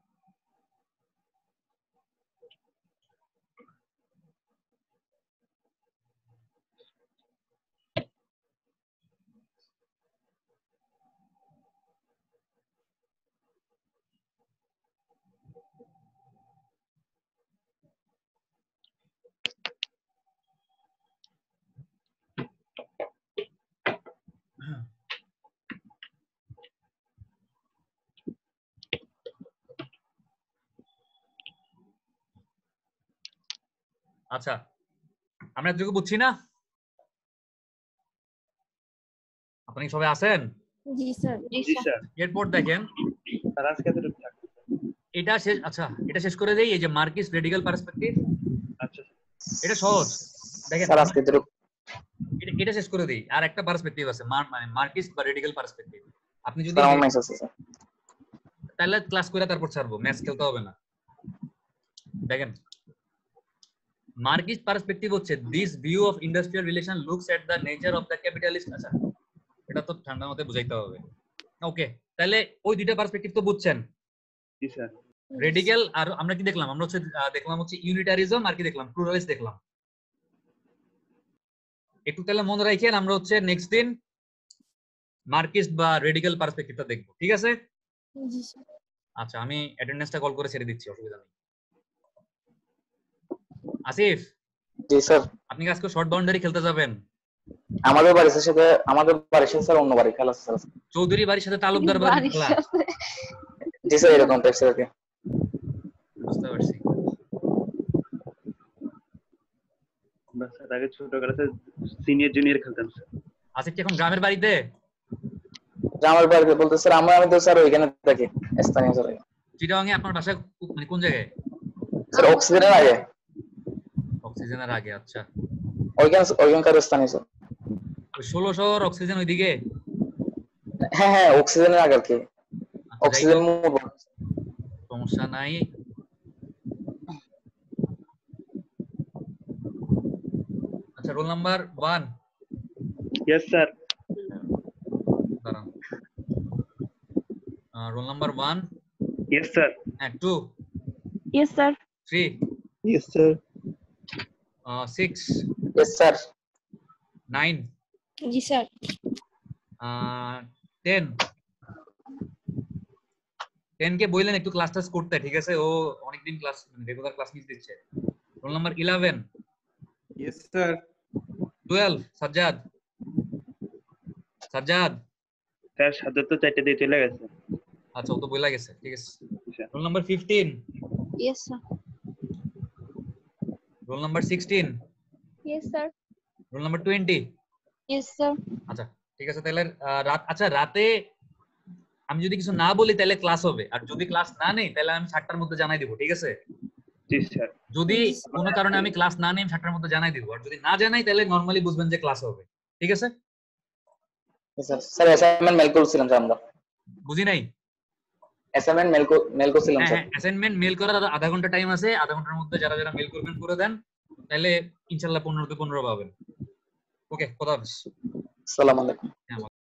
আচ্ছা, আমরা এতটুকু বুঝছি না? আপনি সবাই আছেন? জি স্যার। জি স্যার। এরপর দেখেন স্যার আজকে এতটুকু থাকবে। এটা শেষ। আচ্ছা, এটা শেষ করে দেই। এই যে মার্কিস রেডিক্যাল পার্সপেক্টিভ, আচ্ছা এটা সহজ। দেখেন স্যার আজকে তো এটা শেষ করে দিই। আর একটা পার্সপেক্টিভ আছে, মানে মার্কিস বা রেডিক্যাল পার্সপেক্টিভ। আপনি যদি স্যার আমার মেসেজ আছে স্যার। তাহলে ক্লাস করে তারপর ছাড়বো, ম্যাচ খেলতে হবে না। দেখেন মার্কিস পার্সপেক্টিভ হচ্ছে this view of industrial relation looks at the nature of the capitalist. আচ্ছা, এটা তো ঠান্ডা মতে বুঝাইতে হবে। ওকে, তাহলে ওই দুইটা পার্সপেক্টিভ তো বুঝছেন। জি স্যার। রেডিক্যাল আর আমরা কি দেখলাম? আমরা হচ্ছে দেখলাম হচ্ছে ইউনিটারিজম, আর কি দেখলাম? প্লুরালিস্ট দেখলাম। একটু তাহলে মনে রাখেন, আমরা হচ্ছে নেক্সট দিন মার্কিস্ট বা রেডিক্যাল পার্সপেক্টিভটা দেখবো, ঠিক আছে? জি স্যার। আচ্ছা, আমি অ্যাটেন্ডেন্সটা কল করে ছেড়ে দিচ্ছি, অসুবিধা নেই। আসিফ, জি স্যার। আপনি কি আজকে শর্ট বাউন্ডারি খেলতে যাবেন? আমাদের বাড়ির সাথে স্যার অন্য বাড়ি খেলা আছে স্যার। চৌধুরী বাড়ির সাথে তালুকদার বাড়ির বাড়ির খেলা? সাথে। জি স্যার, এরকম টাইপস আর কি। বুঝতে পারছি। আমরা স্যার আগে ছোটবেলাতে সিনিয়র জুনিয়র খেলতাম স্যার। আসিফ কি এখন গ্রামের বাড়িতে? আমার বাড়িতে বলতে স্যার আমি তো স্যার ওইখানে থাকি, স্থানীয় স্যার। চিটাগাং এ আপনার বাসা মানে কোন জায়গায়? স্যার অক্সিজেনের আগে। অক্সিজেনের আগে, আচ্ছা। ওইখানকার স্থানীয় স্যার। ওই 16 শহর অক্সিজেন ওইদিকে? হ্যাঁ হ্যাঁ, অক্সিজেনের আগে আর কি। আচ্ছা, যাই অক্সিজেন হোক, মোড়। সমস্যা নাই। আচ্ছা, রোল নাম্বার 1। Yes sir. দাঁড়ান, roll number 1, yes sir. 2, yes sir. 3, yes sir. 6, yes sir. 9, জি স্যার। 10। 10 কে বললেন একটু ক্লাস টাস করতে, ঠিক আছে? ও অনেকদিন ক্লাস রেগুলার ক্লাস মিস দিচ্ছে। Roll number 11, yes sir. 12, Sajjad. Sajjad, sir Sajjad তো 4টে দিয়ে চলে গেছে। আচ্ছা, ও তো বইলা গেছে, ঠিক আছে। আচ্ছা। Roll number 15, yes sir. Roll number 16, yes sir. Roll number 20। Yes sir. আচ্ছা, ঠিক আছে। তাহলে রাতে আমি যদি কিছু না বলি তাহলে ক্লাস হবে, আর যদি ক্লাস না নেই তাহলে আমি 7টার মধ্যে জানাই দিব, ঠিক আছে? জি স্যার। যদি কোনো কারণে আমি ক্লাস না নেই 7টার মধ্যে জানাই দিব, আর যদি না জানাই তাহলে নরমালি বুঝবেন যে ক্লাস হবে, ঠিক আছে? স্যার স্যার অ্যাসাইনমেন্ট মেল করছিলাম স্যার আমরা। বুঝি নাই? অ্যাসাইনমেন্ট মেল করছিলাম হ্যাঁ স্যার। হ্যাঁ, অ্যাসাইনমেন্ট মেল করার আধা ঘন্টা টাইম আছে। আধা ঘন্টার মধ্যে যারা যারা মেল করবেন করে দেন, তাহলে ইনশাআল্লাহ 15 তে 15 পাবেন। ওকে, কথা হবে। আসসালামু আলাইকুম। হ্যাঁ।